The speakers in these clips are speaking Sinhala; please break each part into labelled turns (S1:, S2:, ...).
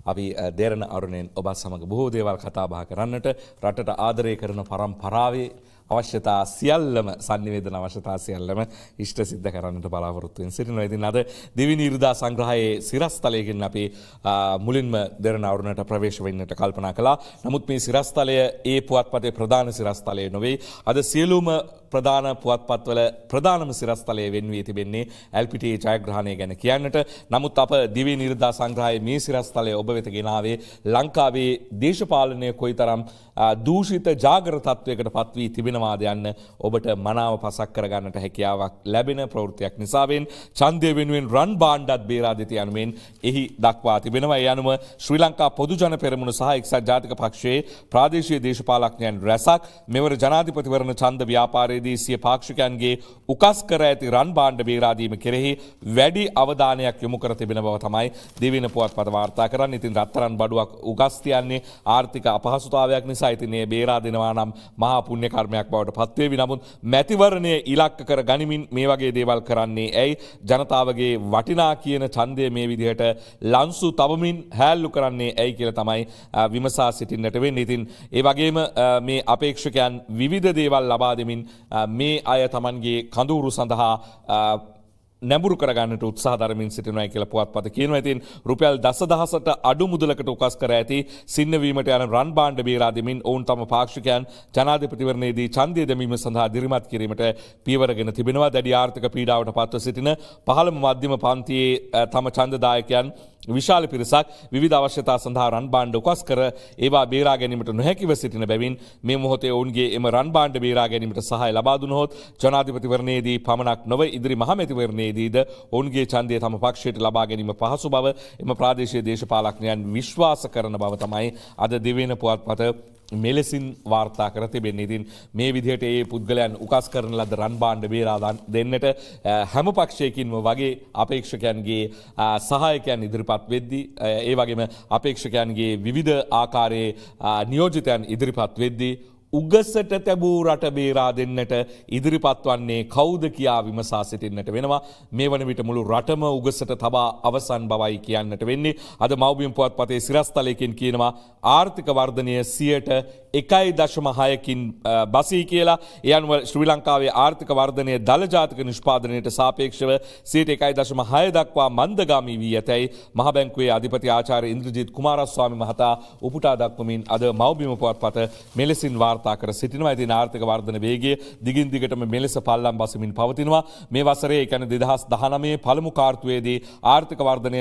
S1: අපි දෙරණ අරුණෙන් ඔබ සමග බොහෝ දේවල් කතා බහ කරන්නට රටට ආදරය කරන පරම්පරාවේ අවශ්‍යතා සියල්ලම සංනිවේදන අවශ්‍යතා සියල්ලම ඉෂ්ට සිද්ධ කරන්නට බලාපොරොත්තු වෙන සිටිනවා. ඉතින් අද දෙවෙනි ඉරිදා සංග්‍රහයේ සිරස්තලයෙන් අපි මුලින්ම දෙරණ අරුණට ප්‍රවේශ වෙන්නට කල්පනා කළා. නමුත් මේ සිරස්තලය ඒ පුවත්පතේ ප්‍රධාන සිරස්තලය නොවේ. අද සියලුම ප්‍රධාන පුවත්පත්වල ප්‍රධානම සිරස්තලය වෙන් වී තිබෙන්නේ LPTA ජයග්‍රහණය ගැන කියන්නට. නමුත් අප දෙවෙනි ඉරිදා සංග්‍රහයේ මේ සිරස්තලය ඔබ වෙත ගෙනාවේ ලංකාවේ දේශපාලනය කොයිතරම් දූෂිත ජාගර තත්වයකට පත් වී තිබෙනවාද යන්න ඔබට මනාව පසක් කරගන්නට හැකියාවක් ලැබෙන ප්‍රවෘත්තියක් නිසාවෙන් ඡන්දය වෙනුවෙන් රන් භාණ්ඩත් බේරා දෙති යනුවෙන් එහි දක්වා තිබෙනවා. ඒ අනුව ශ්‍රී ලංකා පොදු ජන පෙරමුණ සහ එක්සත් ජාතික පක්ෂයේ ප්‍රාදේශීය දේශපාලඥයන් රැසක් මෙවර ජනාධිපතිවරණ ඡන්ද ව්‍යාපාරයේදී සිය පාක්ෂිකයන්ගේ උකස් කර ඇති රන් භාණ්ඩ බේරා දීම කෙරෙහි වැඩි අවධානයක් යොමු කර තිබෙන බව තමයි දෙවෙනි පුවත්පත වාර්තා කරන්නේ. ඉතින් රත්තරන් බඩුවක් උකස් තියන්නේ ආර්ථික අපහසුතාවයක් නිසා. ඉතින් මේ බේරා දෙනවා නම් මහා පුණ්‍ය කර්මයක් බවට පත්වේවි. නමුත් මැතිවරණය ඉලක්ක කර ගනිමින් මේ වගේ දේවල් කරන්නේ ඇයි? ජනතාවගේ වටිනා කියන ඡන්දය මේ විදිහට ලන්සු තවමින් හැල්ලු කරන්නේ ඇයි කියලා තමයි විමසා සිටින්නට වෙන්නේ. ඉතින් ඒ වගේම මේ අපේක්ෂකයන් විවිධ දේවල් ලබා දෙමින් මේ අය Tamanගේ කඳවුරු සඳහා නැඹුරු කරගන්නට උත්සාහ දරමින් සිටිනවා කියලා පුවත්පත කියනවා. ඉතින් රුපියල් දසදහසට අඩු මුදලකට උකස් කර ඇති සින්නවීමට යන රන් භාණ්ඩ බේරා දෙමින් ඔවුන් තම පාක්ෂිකයන් ජනාධිපතිවරණයේදී ඡන්දය දැමීම සඳහා දිරිමත් කිරීමට පියවරගෙන තිබෙනවා. දැඩි ආර්ථික පීඩාවට පත්ව සිටින පහළම මධ්‍යම පන්තියේ තම ඡන්දදායකයන් විශාල පිරිසක් විවිධ අවශ්‍යතා සඳහා රන් භාණ්ඩ උකස් කර ඒවා බේරා ගැනීමට නොහැකිව සිටින බැවින් මේ මොහොතේ ඔවුන්ගේ එම රන් භාණ්ඩ බේරා ගැනීමට සහාය ලබා දුනහොත් ජනාධිපතිවරණයේදී පමණක් නොව ඉදිරි මහමැතිවරණයේදීද ඔවුන්ගේ ඡන්දය තම පක්ෂයට ලබා ගැනීම පහසු බව එම ප්‍රාදේශීය දේශපාලඥයන් විශ්වාස කරන බව තමයි අද දෙවෙනි පුවත්පත මෙලෙසින් වාර්තා කර තිබෙන්නේ. ඉතින් මේ විදිහට ඒ පුද්ගලයන් උකස් කරන ලද රන් භාණ්ඩ බේරා දෙන්නට හැම පක්ෂයකින්ම වගේ අපේක්ෂකයන්ගේ සහායකයන් ඉදිරිපත් වෙද්දී ඒ වගේම අපේක්ෂකයන්ගේ විවිධ ආකාරයේ නියෝජිතයන් ඉදිරිපත් වෙද්දී උගසට තැබූ රට බේරා දෙන්නට ඉදිරිපත් වන්නේ කවුද කියා විමසා සිටින්නට වෙනවා. මේ වන විට මුළු රටම උගසට තබා අවසන් බවයි කියන්නට වෙන්නේ. අද මව්බිම් පුවත්පතේ සිරස්තලයකින් කියනවා ආර්ථික වර්ධනය 1.6කින් බසී කියලා. ඒ අනුව ශ්‍රී ලංකාවේ ආර්ථික වර්ධනය දල ජාතික නිෂ්පාදනයට සාපේක්ෂව 1.6 දක්වා මන්දගාමී වී ඇතැයි මහ බැංකුවේ අධිපති ආචාර්ය ඉන්ද්‍රජිත් කුමාරස්වාමි මහතා උපුටා දක්වමින් අද මව්බිම් පුවත්පත මෙලෙසින් වාර්තා කර සිටිනවා. ඉතින් ආර්ථික වර්ධන වේගය දිගින් දිගටම මෙලෙස පල්ලම් බසමින් පවතිනවා. මේ වසරේ ඒ කියන්නේ 2019 පළමු කාර්තුවේදී ආර්ථික වර්ධනය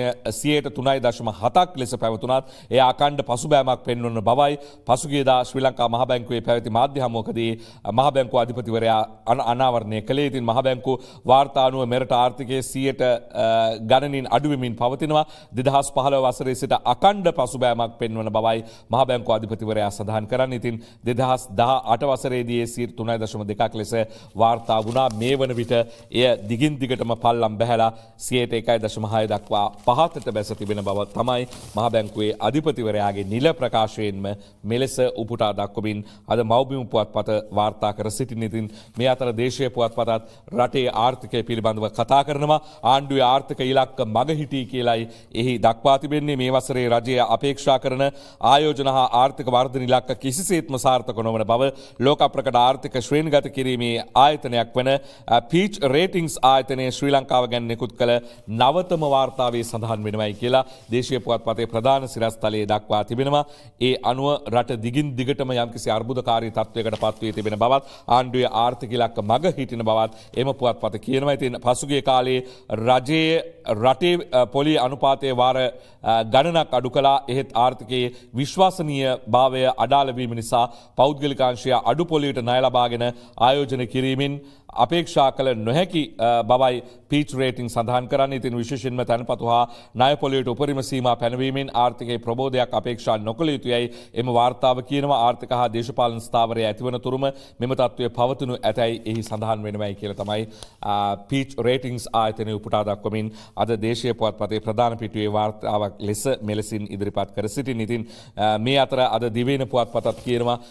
S1: 3.7ක් ලෙස පැවතුණත් ඒ අඛණ්ඩ පසුබෑමක් පෙන්වන බවයි පසුගියදා ශ්‍රී ලංකා මහ බැංකුවේ පැවති මාධ්‍ය හමුවකදී මහ බැංකුව අධිපතිවරයා අනාවරණය කළේ. ඉතින් මහ බැංකුව වාර්තා අනුව මෙරට ආර්ථිකයේ 100 ගණනින් අඩු වෙමින් පවතිනවා. 2015 වසරේ සිට අඛණ්ඩ පසුබෑමක් පෙන්වන බවයි මහ බැංකුව අධිපතිවරයා සඳහන් කරන්නේ. ඉතින් 2018 වසරේදී 3.2ක් ලෙස වාර්තා වුණා. මේ වන විට එය දිගින් දිගටම පල්ලම් බැහැලා 1.6 දක්වා පහතට බැස තිබෙන බව තමයි මහ බැංකුවේ අධිපතිවරයාගේ නිල ප්‍රකාශයෙන්ම මෙලෙස උපුටා දක්වමින් අද මව්බිම් පුවත්පත වාර්තා කර සිටින. ඉතින් මේ අතර දේශීය පුවත්පතත් රටේ ආර්ථිකය පිළිබඳව කතා කරනවා. ආණ්ඩුවේ ආර්ථික ඉලක්ක මග හිටී කියලයි එහි දක්වා තිබෙන්නේ. මේ වසරේ රජය අපේක්ෂා කරන ආයෝජන හා ආර්ථික වර්ධන ඉලක්ක කිසිසේත්ම සාර්ථක නොවන බව ලෝක ප්‍රකට ආර්ථික ශ්‍රේණිගත කිරීමේ ආයතනයක් වන පීච් රේටින්ග්ස් ආයතනයේ ශ්‍රී ලංකාව ගැන නිකුත් කළ නවතම වාර්තාවේ සඳහන් වෙනවයි කියලා දේශීය පුවත්පතේ ප්‍රධාන සිරස්තලයේ දක්වා තිබෙනවා. ඒ අනුව රට දිගින් දිගටම යම්කිසි අර්බුදකාරී තත්වයකට පත් වී තිබෙන බවත් ආණ්ඩුවේ ආර්ථික ඉලක්ක මග හිටින බවත් එම පුවත්පත කියනවා. ඉතින් පසුගිය කාලයේ රජයේ රටේ පොලි අනුපාතයේ වාර ගණනක් අඩු කළා. එහෙත් ආර්ථිකයේ විශ්වාසනීය භාවය අඩාල වීම නිසා පෞද්ගලිකාංශය අඩු පොලියට ණය ලබාගෙන ආයෝජන කිරීමෙන් අපේක්ෂා කළ නොහැකි බවයි පීච් රේටින් සඳහන් කරන්නේ. ඉතින් විශේෂයෙන්ම තැන්පතු හා ණය පොලියට උපරිම සීමා පැනවීමෙන් ආර්ථිකයේ ප්‍රබෝධයක් අපේක්ෂා නොකළ යුතුයයි එම වාර්තාව කියනවා. ආර්ථික හා දේශපාලන ස්ථාවරය ඇතිවන තුරුම මෙම තත්ත්වය පවතිනු ඇතැයි එහි සඳහන් වෙනවයි කියලා තමයි පීච් රේටින්ග්ස් ආයතනය උපුටා දක්වමින් අද දේශීය පුවත්පතේ ප්‍රධාන පිටුවේ වාර්තාවක් ලෙස මෙලෙසින් ඉදිරිපත් කර සිටින. ඉතින් මේ අතර අද දිවයින පුවත්පතත් කියනවා මේ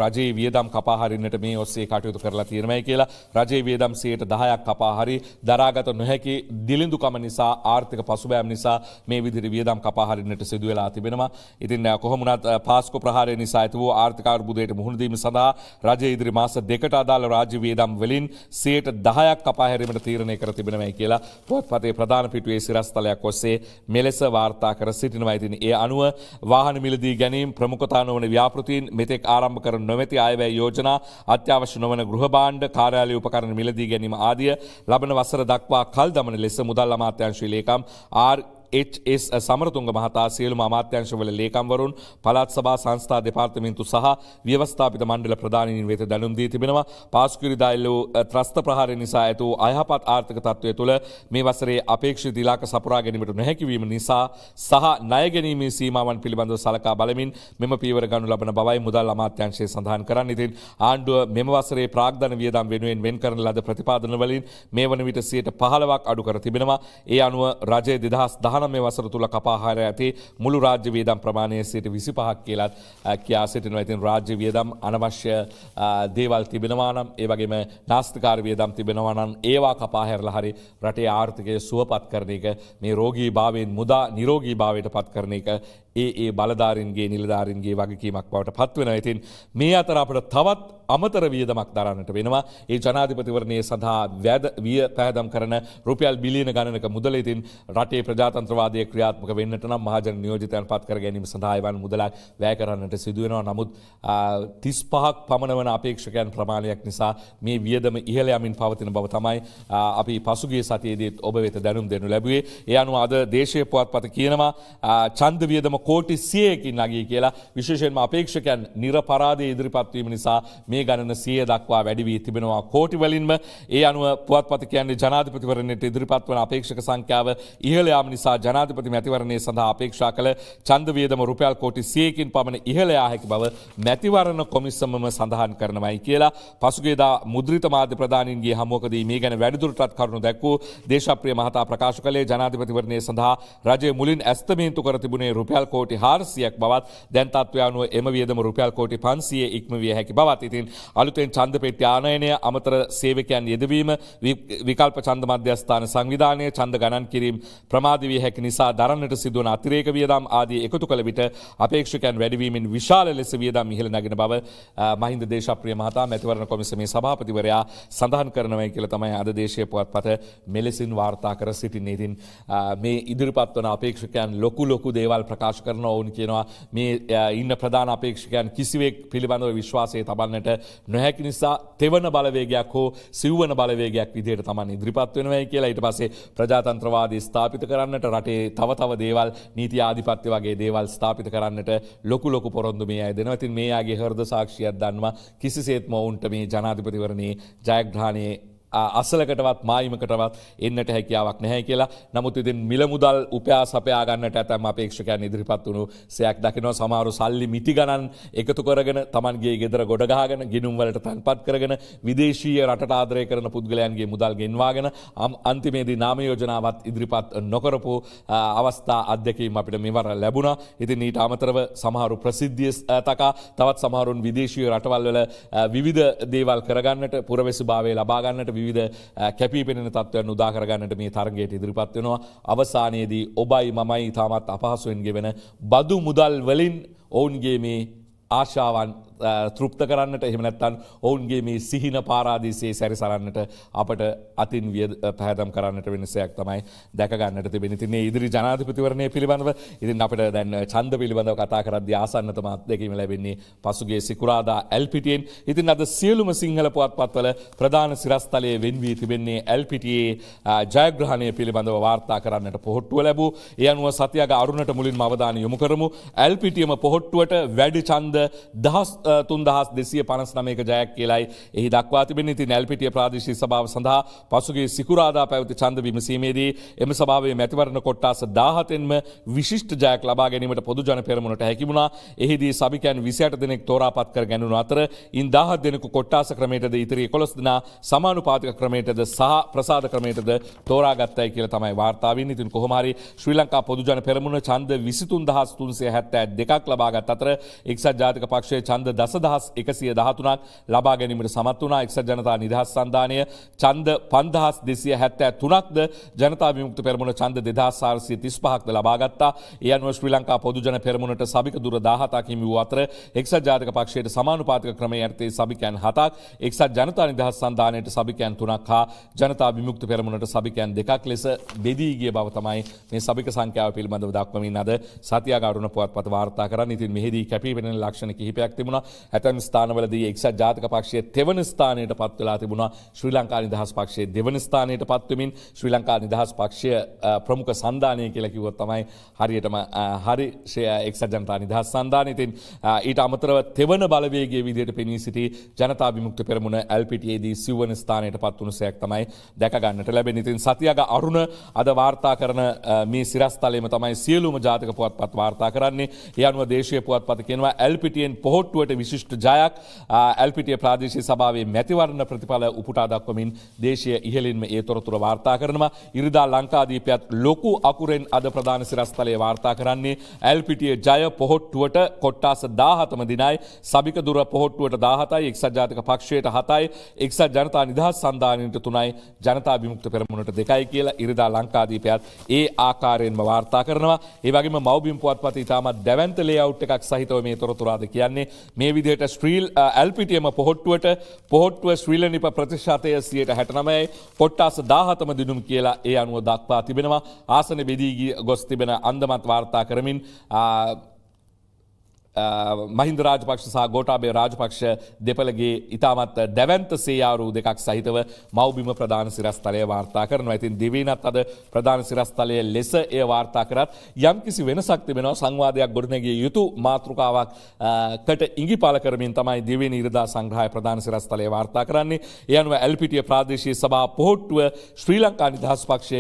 S1: රජයේ වියදම් කපා හරින්නට මේ ඔස්සේ කටයුතු කරලා තියෙනවායි කියලා. රජයේ වියදම් 10% කපා හරි දරාගත නොහැකි දිලිඳුකම නිසා ආර්ථික පසුබෑම් නිසා මේ විදිහට වියදම් කපා හරින්නට සිදු වෙලා තිබෙනවා. ඉතින් කොහොම වුණත් පාස්කු ප්‍රහාරය නිසා ඇති වූ ආර්ථික අර්බුදයට මුහුණ දීම සඳහා රජය ඉදිරි මාස දෙකට අදාළ රාජ්‍ය වියදම් වලින් 10% කපා හැරීමට තීරණය කර තිබෙනවායි කියලා පුවත්පතේ ප්‍රධාන පිටුවේ සිරස්තලයක් ඔස්සේ මෙලෙස වාර්තා කර සිටිනවා. ඉතින් ඒ අනුව වාහන මිලදී ගැනීම ප්‍රමුඛතා නොවන ව්‍යාපෘතීන් මෙතෙක් ආරම්භ කර නොමැති අයවැය යෝජනා අත්‍යවශ්‍ය නොවන ගෘහ භාණ්ඩ කාර්යාලය උපකරණ මිලදී ගැනීම ආදිය ලබන වසර දක්වා කල් දමන ලෙස මුදල් අමාත්‍යාංශයේ ලේකම් HS සමරතුංග මහතා සියලුම අමාත්‍යාංශවල ලේකම්වරුන් පළාත් සභා සංස්ථා දෙපාර්තමේන්තු සහ ව්‍යවස්ථාපිත මණ්ඩල ප්‍රධානීන් වෙත දැනුම් දී තිබෙනවා. පාස්කුරිදා එල්ල වූ ත්‍රස්ත ප්‍රහාරය නිසා ඇති වූ අයහපත් ආර්ථික තත්ත්වය තුළ මේ වසරේ අපේක්ෂිත ඉලාක සපුරා ගැනීමට නොහැකි වීම නිසා සහ ණය ගැනීමේ සීමාවන් පිළිබඳව සලකා බලමින් මෙම පියවර ගනු ලබන බවයි මුදල් අමාත්‍යාංශය සඳහන් කරන්නේ. ඉතින් ආණ්ඩුව මෙම වසරේ ප්‍රාග්ධන වියදම් වෙනුවෙන් වෙන් කරන ලද ප්‍රතිපාදන වලින් මේ වන විට 15% අඩු කර තිබෙනවා. ඒ අනුව රජයේ 2019 මේ වසර තුල කපා හාර ඇති මුළු රාජ්‍ය වියදම් ප්‍රමාණය 25% කියලාත් කියා සිටිනවා. ඉතින් රාජ්‍ය වියදම් අනවශ්‍ය දේවල් තිබෙනවා නම් ඒ වගේම නාස්තිකාර වියදම් තිබෙනවා නම් ඒවා කපා හැරලා හරි රටේ ආර්ථිකය සුවපත් කරන එක මේ රෝගී භාවයෙන් මුදා නිරෝගී භාවයට පත් කරන එක ඒ බලධාරීන්ගේ නිලධාරීන්ගේ වගකීමක් බවට පත් වෙනවා. ඉතින් මේ අතර අපිට තවත් අමතර වියදමක් දරන්නට වෙනවා. ඒ ජනාධිපතිවරණයේ සඳහා විය පැහැදම් කරන රුපියල් බිලියන ගණනක මුදල ඉතින් රටේ ප්‍රජාතන්ත්‍රවාදයේ ක්‍රියාත්මක වෙන්නට නම් මහජන නියෝජිතයන් පත් කර ගැනීම සඳහා එවන් මුදලක් වැය කරන්නට සිදු වෙනවා. නමුත් 35ක් පමණ වන අපේක්ෂකයන් ප්‍රමාණයක් නිසා මේ වියදම ඉහළ යමින් පවතින බව තමයි අපි පසුගිය සතියේදී ඔබ වෙත දැනුම් දෙනු ලැබුවේ. ඒ අනුව අද දේශීය පුවත්පත කියනවා ඡන්ද වියදම කෝටි 100කින් නැගී කියලා. විශේෂයෙන්ම අපේක්ෂකයන් නිරපරාධයේ ඉදිරිපත් වීම නිසා මේ ගණන 100 දක්වා වැඩි වී තිබෙනවා කෝටි වලින්ම. ඒ අනුව පුවත්පත කියන්නේ ජනාධිපතිවරණයට ඉදිරිපත් වන අපේක්ෂක සංඛ්‍යාව ඉහළ යාම නිසා ජනාධිපති මැතිවරණයේ සඳහා අපේක්ෂා කළ ඡන්ද වියදම රුපියල් කෝටි 100කින් පමණ ඉහළ යා හැකි බව මැතිවරණ කොමිසමම සඳහන් කරනවායි කියලා පසුගියදා මුද්‍රිත මාධ්‍ය ප්‍රධානීන්ගේ හමුවකදී මේ ගැන වැඩිදුරටත් කරුණු දැක්වූ දේශප්‍රිය මහතා ප්‍රකාශ කළේ ජනාධිපතිවරණයේ සඳහා රජය මුලින් ඇස්තමේන්තු කර තිබුණේ රුපියල් කෝටි 400ක් බවත් දැන් තත්ත්වය අනුව එම වියදම රුපියල් කෝටි 500 ඉක්මවිය හැකි බවත්. ඉතින් අලුතෙන් ඡන්ද පෙට්ටි ආනයනය අමතර සේවකයන් යෙදවීම විකල්ප ඡන්ද මධ්‍යස්ථාන සංවිධානය ඡන්ද ගණන් කිරීම ප්‍රමාද විය හැකි නිසා දරන්නට සිදුවන අතිරේක වියදම් ආදී එකතු කළ විට අපේක්ෂකයන් වැඩිවීමෙන් විශාල ලෙස වියදම් ඉහළ නැගෙන බව මහින්ද දේශප්‍රිය මහතා මැතිවරණ කොමිසමේ සභාපතිවරයා සඳහන් කරනවා කියලා තමයි අද දේශීය පුවත්පත මෙලෙසින් වාර්තා කර සිටින්නේ. ඉතින් මේ ඉදිරිපත් වන අපේක්ෂකයන් ලොකු දේවල් ප්‍රකාශ කරන ඔවුන් කියනවා මේ ඉන්න ප්‍රධාන අපේක්ෂකයන් කිසිවෙක් පිළිබඳව විශ්වාසය තබන්නට නොහැකි නිසා තෙවන බලවේගයක් හෝ සිව්වන බලවේගයක් විදිහට තමයි ඉදිරිපත් වෙනවායි කියලා. ඊට පස්සේ ප්‍රජාතන්ත්‍රවාදී ස්ථාපිත කරන්නට රටේ තව දේවල් නීති ආධිපත්‍ය වගේ දේවල් ස්ථාපිත කරන්නට ලොකු පොරොන්දු මේ අය දෙනවා. ඉතින් මේ ආගේ හෘද සාක්ෂියක් දන්නවා කිසිසේත්ම වුන්ට මේ ජනාධිපතිවරණයේ ජයග්‍රහණයේ අසලකටවත් මායිමකටවත් එන්නට හැකියාවක් නැහැ කියලා. නමුත් ඉතින් මිල මුදල් උපයා සපයා ගන්නට ඇතැම් අපේක්ෂකයන් ඉදිරිපත් වුණු සයක් දකිනවා. සමහරු සල්ලි මිටි ගණන් එකතු කරගෙන Tamanගේ ගෙදර ගොඩ ගහගෙන ගිණුම් වලට තන්පත් කරගෙන විදේශීය රටට ආදරය කරන පුද්ගලයන්ගේ මුදල් ගෙන්වාගෙන අන්තිමේදී නාම යෝජනාවත් ඉදිරිපත් නොකරපු අවස්ථා අධ්‍යක්ීම් අපිට මෙවර ලැබුණා. ඉතින් ඊට අමතරව සමහරු ප්‍රසිද්ධිය තකා තවත් සමහරුන් විදේශීය රටවල් වල විවිධ දේවල් කරගන්නට පුරවැසිභාවය ලබා ගන්නට විවිධ කැපී පෙනෙන තත්ත්වයන් උදා කරගන්නට මේ තරගයට ඉදිරිපත් වෙනවා. අවසානයේදී ඔබයි මමයි තාමත් අපහසුවෙන් ගෙවෙන බදු මුදල් වලින් ඔවුන්ගේ මේ ආශාවන් තෘප්ත කරන්නට එහෙම නැත්නම් ඔවුන්ගේ මේ සිහින පාරාදීසයේ සැරිසරන්නට අපට අතින් පැහැදම් කරන්නට වෙන සයක් තමයි දැක ගන්නට තිබෙන්නේ. ඉතින් මේ ඉදිරි ජනාධිපතිවරණය පිළිබඳව ඉතින් අපිට දැන් ඡන්ද පිළිබඳව කතා කරද්දී ආසන්නතම අත්දැකීම ලැබෙන්නේ පසුගිය සිකුරාදා LPTN. ඉතින් අද සියලුම සිංහල පුවත්පත්වල ප්‍රධාන සිරස්තලයේ වෙන් වී තිබෙන්නේ LPTA ජයග්‍රහණය පිළිබඳව වාර්තා කරන්නට පොහොට්ටුව ලැබූ. ඒ අනුව සතියක අරුණට මුලින්ම අවධානය යොමු කරමු. LPTM පොහොට්ටුවට වැඩි ඡන්ද 3259ක ජයක් කියලායි එහි දක්වා තිබෙන්නේ. ඉතින් LPTA ප්‍රාදේශීය සභාව සඳහා පසුගිය සිකුරාදා පැවති ඡන්ද විමසීමේදී එම සභාවේ මැතිවරණ කොට්ටාස 17න්ම විශිෂ්ට ජයක් ලබා ගැනීමට පොදු ජන පෙරමුණට හැකි වුණා. එහිදී සභිකයන් 28 දෙනෙක් තෝරාපත් කර ගැනුණු අතර ඉන් 17 දෙනෙකු කොට්ටාස ක්‍රමයටද ඉතිරි 11 දෙනා සමානුපාතික ක්‍රමයටද සහ ප්‍රසාද ක්‍රමයටද තෝරාගත්තයි කියලා තමයි වාර්තා වෙන්නේ. ඉතින් කොහොම හරි ශ්‍රී ලංකා පොදු ජන පෙරමුණ ඡන්ද 23372ක් ලබාගත් අතර එක්සත් ජාතික පක්ෂයේ ඡන්ද දසදහස් 113ක් ලබා ගැනීමට සමත් වුණා. එක්සත් ජනතා නිදහස් සන්ධානය ඡන්ද 5233ක්ද ජනතා විමුක්ති පෙරමුණ ඡන්ද 2435ක්ද ලබා ගත්තා. ඒ අනුව ශ්‍රී ලංකා පොදු ජන පෙරමුණට සභික දුර 17ක් හිමි වූ අතර එක්සත් ජාතික පක්ෂයට සමානුපාතික ක්‍රමයේ යටතේ සභිකයන් 7ක්, එක්සත් ජනතා නිදහස් සන්ධානයට සභිකයන් 3ක් හා ජනතා විමුක්ති පෙරමුණට සභිකයන් 2ක් ලෙස බෙදී ගිය බව තමයි මේ සභික සංඛ්‍යාව පිළිබඳව දක්වමින් අද සතියාග අරුණ පුවත්පත වාර්තා කරන්නේ. ඉතින් මෙහිදී කැපී පෙනෙන ලක්ෂණ කිහිපයක් තිබුණා. ඇතැම් ස්ථානවලදී එක්සත් ජාතික පක්ෂයේ තෙවන ස්ථානයට පත් වෙලා තිබුණා. ශ්‍රී ලංකා නිදහස් පක්ෂයේ දෙවන ස්ථානයට පත් වෙමින් ශ්‍රී ලංකා නිදහස් පක්ෂය ප්‍රමුඛ සන්ධානය කියලා කිව්වොත් තමයි හරියටම හරි එක්සත් ජනතා නිදහස් සන්ධානය. ඉතින් ඊට අමතරව තෙවන බලවේගයේ විදිහට පෙනී සිටි ජනතා විමුක්ති පෙරමුණ LPTAදී සිව්වන ස්ථානයට පත් වුණු සයක් තමයි දැක ගන්නට ලැබෙන්නේ. ඉතින් සතියාග අරුණ අද වාර්තා කරන මේ සිරස්තලයේම තමයි සියලුම ජාතික පුවත්පත් වාර්තා කරන්නේ. ඒ අනුව දේශීය පුවත්පත කියනවා LPTN පොහොට්ටුවට විශිෂ්ට ජයක්. LPTA ප්‍රාදේශීය සභාවේ මැතිවරණ ප්‍රතිඵල උපුටා දක්වමින් දේශීය ඉහළින්ම ඒ තොරතුරු වාර්තා කරනවා. ඉරිදා ලංකාදීපයත් ලොකු අකුරෙන් අද ප්‍රධාන සිරස්තලයේ වාර්තා කරන්නේ LPTA ජය පොහොට්ටුවට කොට්ටාස 17ම දිනයි, සභික දුර පොහොට්ටුවට 17යි, එක්සත් ජාතික පක්ෂයට 7යි, එක්සත් ජනතා නිදහස් සන්ධානයට 3යි, ජනතා විමුක්ති පෙරමුණට 2යි කියලා ඉරිදා ලංකාදීපයත් ඒ ආකාරයෙන්ම වාර්තා කරනවා. ඒ වගේම මව්බිම් පුවත්පත ඉතාමත් දැවැන්ත ලේඅවුට් එකක් සහිතව මේ තොරතුරු ආද කියන්නේ. මේ විදිහට LPTM පොහොට්ටුව ශ්‍රීලනිප ප්‍රතිශතය 69යි, කොට්ටාස 17ම දිනුම් කියලා ඒ අනුව දක්වා තිබෙනවා. ආසන බෙදී ගොස් තිබෙන අන්දමත් වාර්තා කරමින් මහින්ද රාජපක්ෂ සහ ගෝඨාභය රාජපක්ෂ දෙපළගේ ඉතාමත් දැවැන්ත සේයාරු දෙකක් සහිතව මව්බිම ප්‍රධාන සිරස්තලය වාර්තා කරනවා. ඉතින් දිවයිනත් අද ප්‍රධාන සිරස්තලයේ ලෙස එය වාර්තා කරත් යම්කිසි වෙනසක් තිබෙනවා. සංවාදයක් ගොඩනැගිය යුතු මාතෘකාවක් කට ඉඟිපාල කරමින් තමයි දිවයින ඉරිදා සංග්‍රහය ප්‍රධාන සිරස්තලයේ වාර්තා කරන්නේ. ඒ අනුව LPTA ප්‍රාදේශීය සභා පොහොට්ටුව ශ්‍රී ලංකා නිදහස් පක්ෂය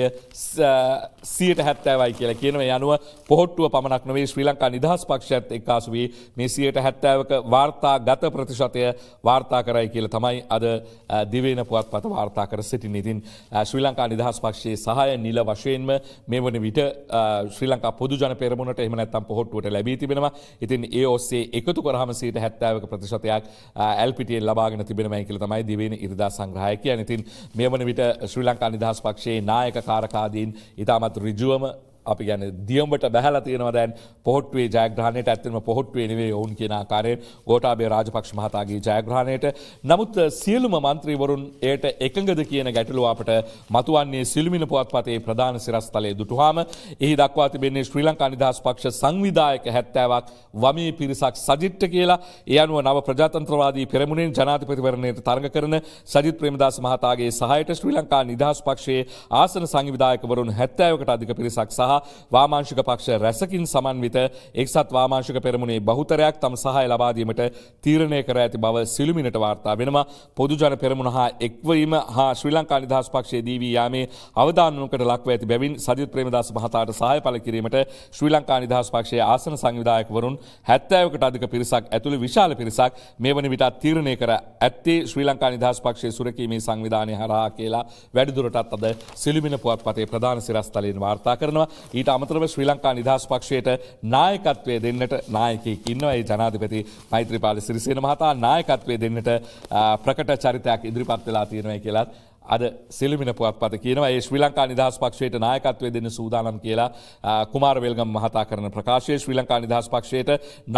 S1: 70%යි කියලා කියනවා. ඒ අනුව පොහොට්ටුව පමණක් නෙවෙයි ශ්‍රී ලංකා නිදහස් පක්ෂයත් එක්කාසු වී මේ 70%ක වාර්තාගත ප්‍රතිශතය වාර්තා කරයි කියලා තමයි අද දිවයින පුවත්පත වාර්තා කර සිටින්නේ. ඉතින් ශ්‍රී ලංකා නිදහස් පක්ෂයේ සහාය නිල වශයෙන්ම මේ වන විට ශ්‍රී ලංකා පොදු ජන පෙරමුණට එහෙම නැත්නම් පොහොට්ටුවට ලැබී තිබෙනවා. ඉතින් ඒ ඔස්සේ එකතු කරාම 70%ක ප්‍රතිශතයක් LPTA ලබාගෙන තිබෙනවායි කියලා තමයි දිවයින ඉරිදා සංග්‍රහය කියන්නේ. ඉතින් මේ වන විට ශ්‍රී ලංකා නිදහස් පක්ෂයේ නායක කාරකාදීන් ඉතාමත් ඍජුවම අපි කියන්නේ දියඹට බැහැලා තියෙනවා දැන් පොහොට්ටුවේ ජයග්‍රහණයට. ඇත්තටම පොහොට්ටුවේ නෙවෙයි ඔවුන් කියන ආකාරයෙන් ගෝඨාභය රාජපක්ෂ මහතාගේ ජයග්‍රහණයට. නමුත් සියලුම മന്ത്രിවරුන් එයට එකඟද කියන ගැටලුව අපට මතුවන්නේ සිළුමිණ පුවත්පතේ ප්‍රධාන සිරස්තලයේ දුටුවාම එහි දක්වා තිබෙන්නේ ශ්‍රී ලංකා නිදහස් පක්ෂ සංවිධායක 70ක් වමේ පිරිසක් සජිත්ට කියලා. ඒ අනුව නව ප්‍රජාතන්ත්‍රවාදී පෙරමුණෙන් ජනාධිපතිවරණයට තරඟ කරන සජිත් ප්‍රේමදාස මහතාගේ සහායට ශ්‍රී ලංකා නිදහස් පක්ෂයේ ආසන සංවිධායකවරුන් 70කට අධික පිරිසක් සහ වාමාංශික පක්ෂ රැසකින් සමන්විත එක්සත් වාමාංශික පෙරමුණේ බහුතරයක් තම සහාය ලබා දීමට තීරණය කර ඇති බව සිළුමිණට වාර්තා වෙනවා. පොදු ජන පෙරමුණ හා එක්වීම හා ශ්‍රී ලංකා නිදහස් පක්ෂයේ දීවී යාමේ අවදානමකට ලක්ව ඇති බැවින් සජිත් ප්‍රේමදාස මහතාට සහාය පළ කිරීමට ශ්‍රී ලංකා නිදහස් පක්ෂයේ ආසන සංවිධායකවරුන් 70කට අධික පිරිසක් ඇතුළු විශාල පිරිසක් මේ වන විට තීරණය කර ඇත්තේ ශ්‍රී ලංකා නිදහස් පක්ෂයේ සුරකීමේ සංවිධානය හරහා කියලා වැඩිදුරටත් අද සිළුමිණ පුවත්පතේ ප්‍රධාන සිරස්තලයෙන් වාර්තා කරනවා. ඊට අමතරව ශ්‍රී ලංකා නිදහස් පක්ෂයට නායකත්වය දෙන්නට නායකයෙක් ඉන්නවා. ඒ ජනාධිපති මෛත්‍රීපාල සිරිසේන මහතා නායකත්වය දෙන්නට ප්‍රකට චරිතයක් ඉදිරිපත් වෙලා තියෙනවා කියලා අද සිළුමිණ පුවත්පත කියනවා. ඒ ශ්‍රී ලංකා නිදහස් පක්ෂයට නායකත්වය දෙන්න සූදානම් කියලා කුමාර වේල්ගම් මහතා කරන ප්‍රකාශය. ශ්‍රී ලංකා නිදහස් පක්ෂයට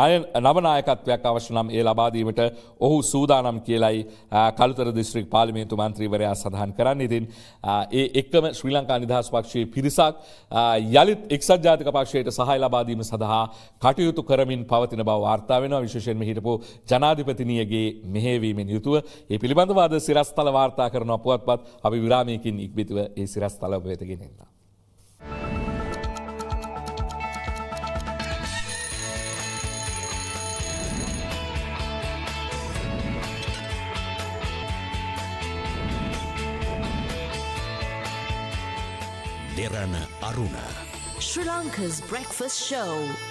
S1: නව නායකත්වයක් අවශ්‍ය නම් ඒ ලබා දීමට ඔහු සූදානම් කියලායි කළුතර දිස්ත්‍රික් පාර්ලිමේන්තු මන්ත්‍රීවරයා සඳහන් කරන්නේ. ඉතින් ඒ එක්කම ශ්‍රී ලංකා නිදහස් පක්ෂයේ පිරිසක් යලිත් එක්සත් ජාතික පක්ෂයට සහාය ලබා දීම සඳහා කටයුතු කරමින් පවතින බව වාර්තා වෙනවා. විශේෂයෙන්ම හිටපු ජනාධිපතිනියගේ මෙහෙයවීමෙන් යුතුව ඒ පිළිබඳව අද සිරස්තල වාර්තා කරන පුවත්පත් අපි විරාමයකින් ඉක්බිතිව ඒ සිරස්තල ඔබ වෙත ගෙනෙන්න.
S2: Derana Aruna,
S3: Sri Lanka's breakfast show.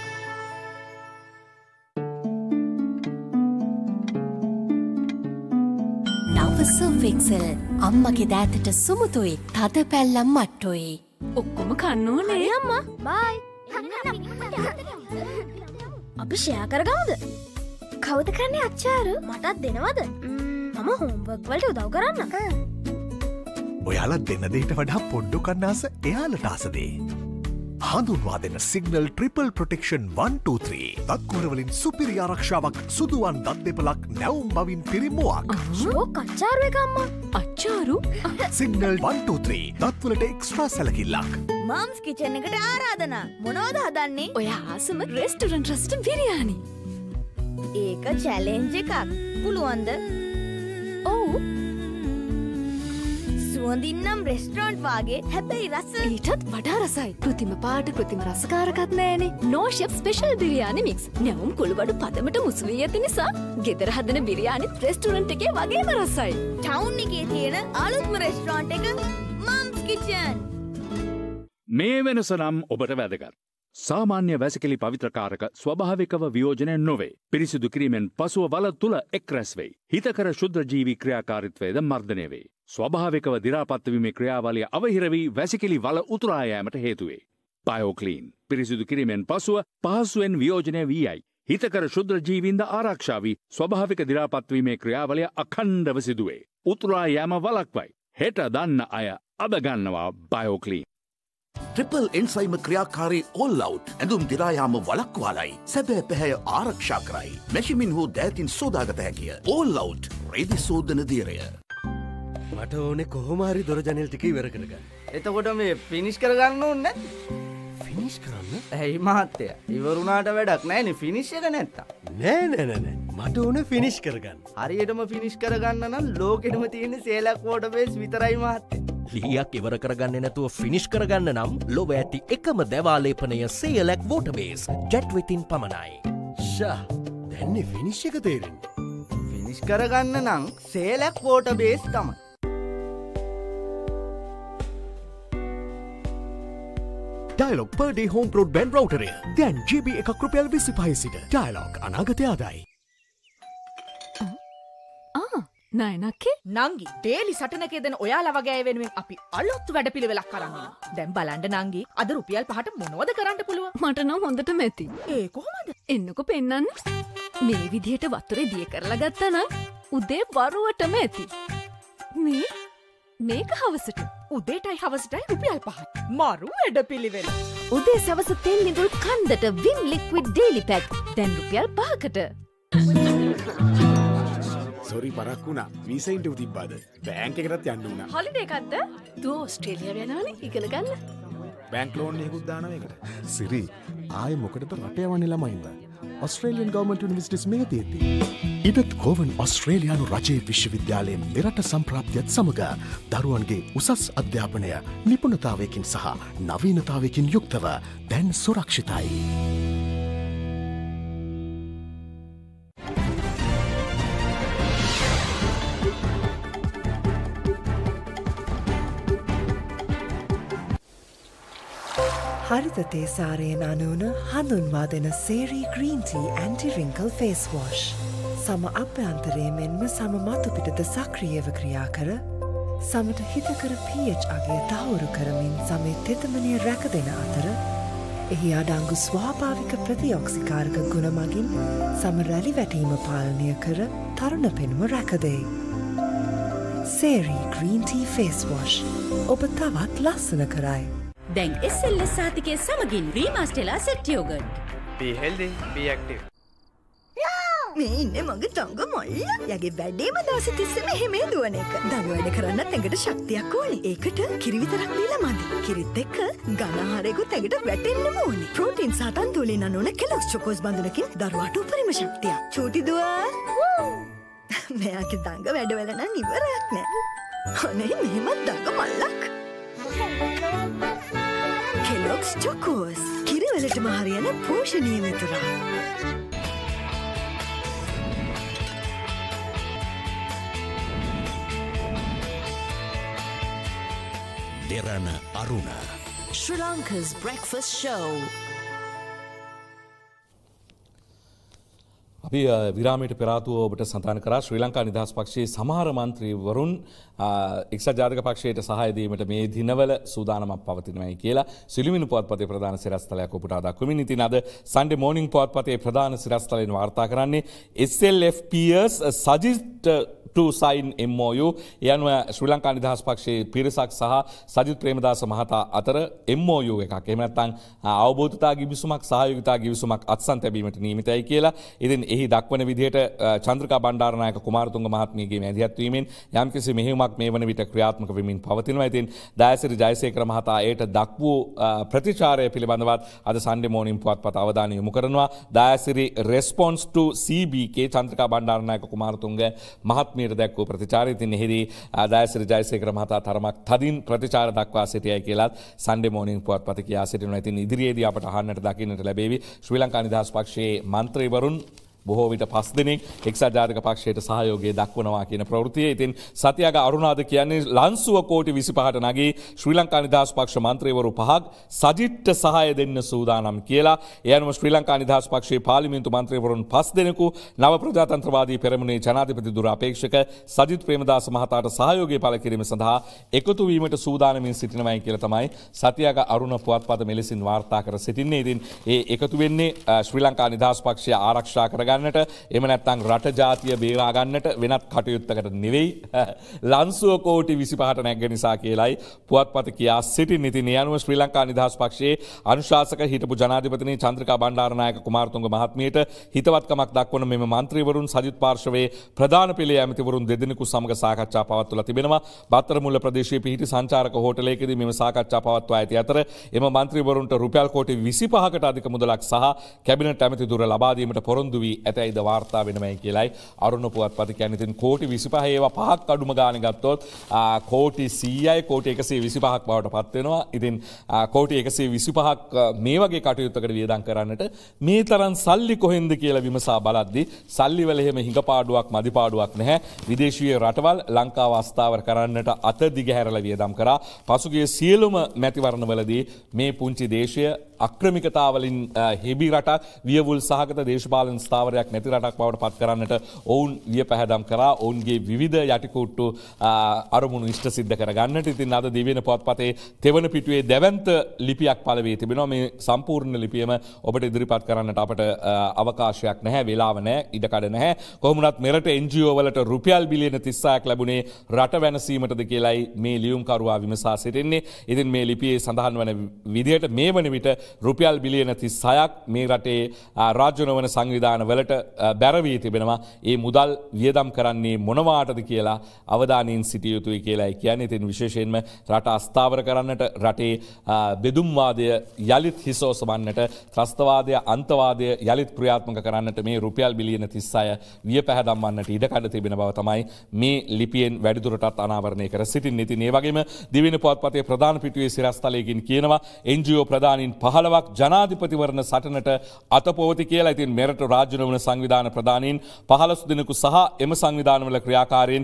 S3: Surf Excel අම්මගේ දෑතට සුමුතුයි තද පැල්ලම් මට්ටුයි.
S4: ඔක්කොම කන්න ඕනේ
S3: අම්මා. බයි.
S4: අපි ෂෙයා කරගමුද?
S5: කවුද කරන්නේ අච්චාරු? මටත් දෙනවද? මම හෝම්වර්ක් වලට උදව් කරන්න.
S6: ඔයාලා දෙන්න දෙයට වඩා පොඩ්ඩු කන්නාස එයාලට ආසදේ. හඳුන්වා දෙන්න සිගනල් ට්‍රිපල් ප්‍රොටෙක්ෂන් 123 දත්කොරවලින් සුපිරි ආරක්ෂාවක් සුදුවන් දත් දෙපලක් නැවුම් බවින් පිරිමුවක්.
S5: ෂෝක් අච්චාරු එක අම්මා.
S4: අච්චාරු
S6: සිගනල් 123 දත්වලට එක්ස්ට්‍රා සැලකිල්ලක්.
S5: මම්ස් කිචන් එකට ආරාධනා. මොනවද හදන්නේ?
S4: ඔය ආසම රෙස්ටුරන්ට් රෙස්ටන් බිරියානි.
S5: ඒක චැලෙන්ජ් එකක්. පුළුවන්ද?
S4: ඔව්.
S5: සුවඳින්නම් රෙස්ටරන්ට් වාගේ හැබැයි රස
S4: ඊටත් වඩා රසයි. කෘතිම පාට කෘතිම රසකාරකත් නෑනේ. No chef special biryani mix. නැවුම් කුළුබඩු පදමට මුසු වී ඇති නිසා ගෙදර හදන බිරියානිත් රෙස්ටුරන්ට් එකේ වගේම රසයි.
S5: ටවුන් එකේ තියෙන අලුත්ම රෙස්ටරන්ට් එක මම්ස් කිචන්.
S7: මේ වෙනස නම් ඔබට වැදගත්. සාමාන්‍ය වැසිකිලි පවිත්‍රකාරක ස්වභාවිකව වියෝජනය නොවේ. පිරිසිදු කිරීමෙන් පසුව වල තුළ එක් රැස් වෙයි. හිතකර ශුද්‍රජීවී ක්‍රියාකාරීත්වයද මර්ධනය වේ. ස්වභාවිකව දිරාපත්වීමේ ක්‍රියාවලිය අවහිර වී වැසිකිලි වල උතුරා යෑමට හේතු වේ. බයෝක්ලීන් පිරිසිදු කිරීමෙන් පසුව පහසුවෙන් වියෝජනය වී යයි. හිතකර ශුද්‍රජීවීන්ද ආරක්ෂා වී ස්වභාවික දිරාපත්වීමේ ක්‍රියාවලිය අඛණ්ඩව සිදුවේ. උතුරා යෑම වළක්වයි. හෙට දන්න අය අද ගන්නවා බයෝක්ලීන්.
S2: ට්‍රිපල් එන්සයිම ක්‍රියාකාරී ඕල් අවුට් ඇඳුම් දිරායාම වලක්වාලයි සැබෑ පැහැය ආරක්ෂා කරයි. මැෂිමින් හෝ දෑතින් සෝදාගත හැකිය. ඕල් අවුට් රෙදි සෝදන දීරය.
S8: මට ඕනේ කොහොමහරි දොරජනල් ටික ඉවර කරගන්න.
S9: එතකොට මේ ෆිනිෂ් කරගන්න ඕනේ
S8: ෆිනිෂ් කරන්න?
S9: ඇයි මහත්තයා ඉවරුණාට වැඩක් නැහැනේ ෆිනිෂ් එක නැත්තම්.
S8: නෑ මට ඕනේ ෆිනිෂ් කරගන්න.
S9: හරියටම ෆිනිෂ් කරගන්න නම් ලෝකෙටම තියෙන සේලක් වෝටර් බේස් විතරයි මහත්තයා.
S10: ලියක් ඉවර කරගන්න නැතුව ෆිනිෂ් කරගන්න නම් ලොව ඇති එකම දැවාලේපනය සේලක් වෝටබේස් ජැට්වෙතින් පමණයි.
S8: ෂා දැන්නේ ෆිනිෂ් එක තේරෙන්නේ.
S9: ෆිනිෂ් කරගන්න නම් සේලක් වෝටර් බේස් තමයි.
S6: Dialog per day home broadband routerය දැන් GB එක රුපියල් 25 සිට ඩයලොග් අනාගතය ආදායි.
S4: නයනක්කේ
S11: නංගි ඩේලි සටනකේ දෙන ඔයාලා වගේ අය වෙනුවෙන් අපි අලුත් වැඩපිළිවෙලක් අරන් එනවා. දැන් බලන්න නංගි අද රුපියල් 5ට මොනවද කරන්න පුළුවන්?
S4: මට නම් හොඳටම ඇති.
S11: ඒ කොහොමද?
S4: එන්නකො පෙන්නන්න. මේ විදිහට වතුරේ දිය කරලා ගත්තා නම් උදේ වරුවටම ඇති. මේක හවසට.
S11: උදේටයි හවසටයි රුපියල් 5යි. මරු වැඩපිළිවෙල.
S3: උදේ සවස තෙල් නිදුල් කන්දට විම් ලික්විඩ් ඩේලි පැක් දැන් රුපියල් 5කට.
S12: සොරි පරක් වුණා වීසා ඉන්ටර්විව් තිබ්බාද බැංක් එකටත් යන්න වුණා
S4: හොලිඩේ එකක්ද දෝ ඕස්ට්‍රේලියාව යනවනේ ඉගෙන ගන්න
S12: බැංක් ලෝන් එකකුත් දානවා ඒකට
S6: සිරි ආයේ මොකටද රට යවන්නේ ළමයින්ද ඔස්ට්‍රේලියන් ගවර්න්මන්ට් යුනිවර්සිටිස් මේ තියෙද්දි ඉදත් කෝවන් ඔස්ට්‍රේලියානු රජයේ විශ්වවිද්‍යාලයේ මෙරට සම්ප්‍රාප්තියත් සමග දරුවන්ගේ උසස් අධ්‍යාපනය නිපුණතාවයකින් සහ නවීනතාවයකින් යුක්තව දැන් සුරක්ෂිතයි.
S13: හරිත තේසාරයෙන් අනුවන හඳුන්වා දෙන සේරී green tea anti wrinkle face wash. සම අභ්‍යන්තරයේ මෙන්ම සම මතුපිටද සක්‍රියව ක්‍රියා කර සමට හිතකර pH අගේ තහවුරු කරමින් සමේ තෙතමනය රැක දෙන අතර එහි අඩංගු ස්වාභාවික ප්‍රතිඔක්සිකාරක ගුණ මගින් සම රැලි වැටීම පාලනය කර තරුණ පෙනුම රැකදේ. සේරී ග්‍රීන් ටී ෆේස් වොෂ් ඔබ තවත් ලස්සන කරයි.
S14: දැන් SLS සාතිකයේ සමගින් රීමාස්ටෙලා set yoghurt.
S9: Be healthy, be active.
S15: මේ ඉන්නේ මගේ තංග මල්ලියා. යගේ වැඩේම දවස් 30 මෙහෙම දුවන එක. දඟ වැඩ කරන්නත් ඇඟට ශක්තියක් ඕනේ. ඒකට කිරි විතරක් බීලා මදි. කිරිත් එක්ක ඝන ආහාරයකුත් ඇඟට වැටෙන්නම ඕනේ. ප්‍රෝටීන් සහ තන්තුවලින් අනුන කෙලොක්ස් චොකෝස් බඳුනකින් දරුවාට උපරිම ශක්තිය. චූටි දුවා. මෙයාගේ දඟ වැඩවල නම් ඉවරයක් නෑ. අනේ මෙහෙමත් දඟ මල්ලක්. කෙලොක්ස් චොකෝස් කිරිවලටම හරියන පෝෂණීය මිතුරා.
S2: දෙරණ අරුණ
S3: Sri Lanka's breakfast show.
S1: අපි විරාමයට පෙර ආතුව ඔබට සඳහන් කරා ශ්‍රී ලංකා නිදහස් පක්ෂයේ සමහර මන්ත්‍රීවරුන් එක්සත් ජාතික පක්ෂයට සහාය දීමට මේ දිනවල සූදානමක් පවතිනවායි කියලා සිළුමිණු පුවත්පතේ ප්‍රධාන සිරස්තලයක් ඔබට දක්වමින් ඉතින් අද Sunday Morning පුවත්පතේ ප්‍රධාන සිරස්තලයෙන් වාර්තා කරන්නේ SLFPers suggest to sign MOU යනුව ශ්‍රී ලංකා නිදහස් පක්ෂයේ පිරිසක් සහ සජිත් ප්‍රේමදාස මහතා අතර MOU එකක්. එහෙම නැත්නම් අවබෝධතා ගිවිසුමක් සහයෝගිතා ගිවිසුමක් අත්සන් තැබීමට නියමිතයි කියලා. ඉතින් එහි දක්වන විදිහට චන්ද්‍රිකා බණ්ඩාරනායක කුමාරතුංග මහත්මියගේ මැදිහත් වීමෙන් යම්කිසි මෙහෙයුමක් මේ වන විට ක්‍රියාත්මක වෙමින් පවතිනවා. ඉතින් දයාසිරි ජයසේකර මහතා ඒට දක්වූ ප්‍රතිචාරය පිළිබඳවත් අද Sunday Morning පුවත්පත අවධානය යොමු කරනවා. Dayasiri response to CBK Chandrika Bandaranaike Kumaratunga මහත්මිය දැක්වූ ප්‍රතිචාරය. ඉතින් එහිදී දයාසිරි ජයසේකර මහතා තරමක් තදින් ප්‍රතිචාර දක්වා සිටියයි කියලා Sunday Morning පුවත්පත කියා සිටිනවා. ඉතින් ඉදිරියේදී අපට අහන්නට දකින්නට ලැබේවි ශ්‍රී ලංකා නිදහස් පක්ෂයේ මන්ත්‍රීවරුන් බොහෝ විට 5 දෙනෙක් එක්සත් ජාතික පක්ෂයට සහයෝගය දක්වනවා කියන ප්‍රවෘත්තිය. ඉතින් සතියාග අරුණාද කියන්නේ ලන්සුව කෝටි 25ට නගී ශ්‍රී ලංකා නිදහස් පක්ෂ මන්ත්‍රීවරු 5ක් සජිත්ට සහාය දෙන්න සූදානම් කියලා. ඒ අනුව ශ්‍රී ලංකා නිදහස් පක්ෂයේ පාර්ලිමේන්තු මන්ත්‍රීවරුන් 5 දෙනෙකු නව ප්‍රජාතන්ත්‍රවාදී පෙරමුණේ ජනාධිපති දුර අපේක්ෂක සජිත් ප්‍රේමදාස මහතාට සහයෝගය පළ කිරීම සඳහා එකතු වීමට සූදානමින් සිටිනවායි කියලා තමයි සතියාග අරුණ පුවත්පත මෙලෙසින් වාර්තා කර සිටින්නේ. ඉතින් ඒ එකතු වෙන්නේ ශ්‍රී ලංකා නිදහස් පක්ෂය ආරක්ෂා කරගන්න එහෙම නැත්නම් රට ජාතිය බේරා ගන්නට වෙනත් කටයුත්තකට නෙවෙයි ලන්සුව කෝටි 25ට නැග්ග නිසා කියලායි පුවත්පත කියා සිටින්නේ. ඉතින් ඒ අනුව ශ්‍රී ලංකා නිදහස් පක්ෂයේ අනුශාසක හිටපු ජනාධිපතිනි චන්ද්‍රිකා බණ්ඩාරනායක කුමාරතුංග මහත්මියට හිතවත්කමක් දක්වන මෙම මන්ත්‍රීවරුන් සජිත් පාර්ශවයේ ප්‍රධාන පෙළේ ඇමතිවරුන් දෙදෙනෙකු සමග සාකච්ඡා පවත්වලා තිබෙනවා. බත්තරමුල්ල ප්‍රදේශයේ පිහිටි සංචාරක හෝටලයකදී මෙම සාකච්ඡා පවත්වා ඇති අතර එම මන්ත්‍රීවරුන්ට රුපියල් කෝටි 25කට අධික මුදලක් සහ කැබිනට් ඇමති දුර ලබා දීමට පොරොන්දු වී ඇතැයිද වාර්තා වෙනවයි කියලායි අරුණ පුවත්පත කියන්නේ. ඉතින් කෝටි 25 ඒවා පහක් අඩුම ගානේ ගත්තොත් කෝටි 100යි කෝටි 125ක් බවට පත් වෙනවා. ඉතින් කෝටි 125ක් මේ වගේ කටයුත්තකට වියදම් කරන්නට මේ තරම් සල්ලි කොහෙන්ද කියලා විමසා බලද්දී සල්ලි වල එහෙම හිඟපාඩුවක් මදිපාඩුවක් නැහැ. විදේශීය රටවල් ලංකාව අස්ථාවර කරන්නට අත දිගහැරලා වියදම් කරා. පසුගිය සියලුම මැතිවරණවලදී මේ පුංචි දේශය අක්‍රමිකතාවලින් හෙබි රටක් වියවුල් සහගත දේශපාලන ස්ථාවරයක් නැති රටක් බවට පත් කරන්නට ඔවුන් වියපැහැදම් කරා. ඔවුන්ගේ විවිධ යටිකුට්ටු අරමුණු ඉෂ්ට සිද්ධ කරගන්නට. ඉතින් අද දිවෙන පුවත්පතේ තෙවන පිටුවේ දැවැන්ත ලිපියක් පළ වී තිබෙනවා. මේ සම්පූර්ණ ලිපියම ඔබට ඉදිරිපත් කරන්නට අපට අවකාශයක් නැහැ, වේලාව නැහැ, ඉඩකඩ නැහැ. කොහොම වුණත් මෙරට NGO වලට රුපියල් බිලියන 36ක් ලැබුණේ රට වෙනසීමටද කියලායි මේ ලියුම්කරුවා විමසා සිටින්නේ. ඉතින් මේ ලිපියේ සඳහන් වන විදිහට මේ වන විට රුපියල් බිලියන 36ක් මේ රටේ රාජ්‍ය නොවන සංවිධාන වලට බැරවී තිබෙනවා. ඒ මුදල් වියදම් කරන්නේ මොනවාටද කියලා අවධානයෙන් සිටිය යුතුයි කියලායි කියන්නේ. ඉතින් විශේෂයෙන්ම රට අස්ථාවර කරන්නට, රටේ බෙදුම්වාදය යලිත් හිසෝසවන්නට, ත්‍රස්තවාදය අන්තවාදය යලිත් ක්‍රියාත්මක කරන්නට මේ රුපියල් බිලියන 36 වියපැහැදම් වන්නට ඉඩකඩ තිබෙන බව තමයි මේ ලිපියෙන් වැඩිදුරටත් අනාවරණය කර සිටින්නේ. ඉතින් ඒ වගේම දිවෙන පුවත්පතේ ප්‍රධාන පිටුවේ සිරස්තලයකින් කියනවා NGO ප්‍රධානීන් 15ක් ජනාධිපතිවරණ සටනට අතපොවති කියලා. ඉතින් මෙරට රාජ්‍ය නොවන සංවිධාන ප්‍රධානීන් 15 දෙනෙකු සහ එම සංවිධානවල ක්‍රියාකාරීන්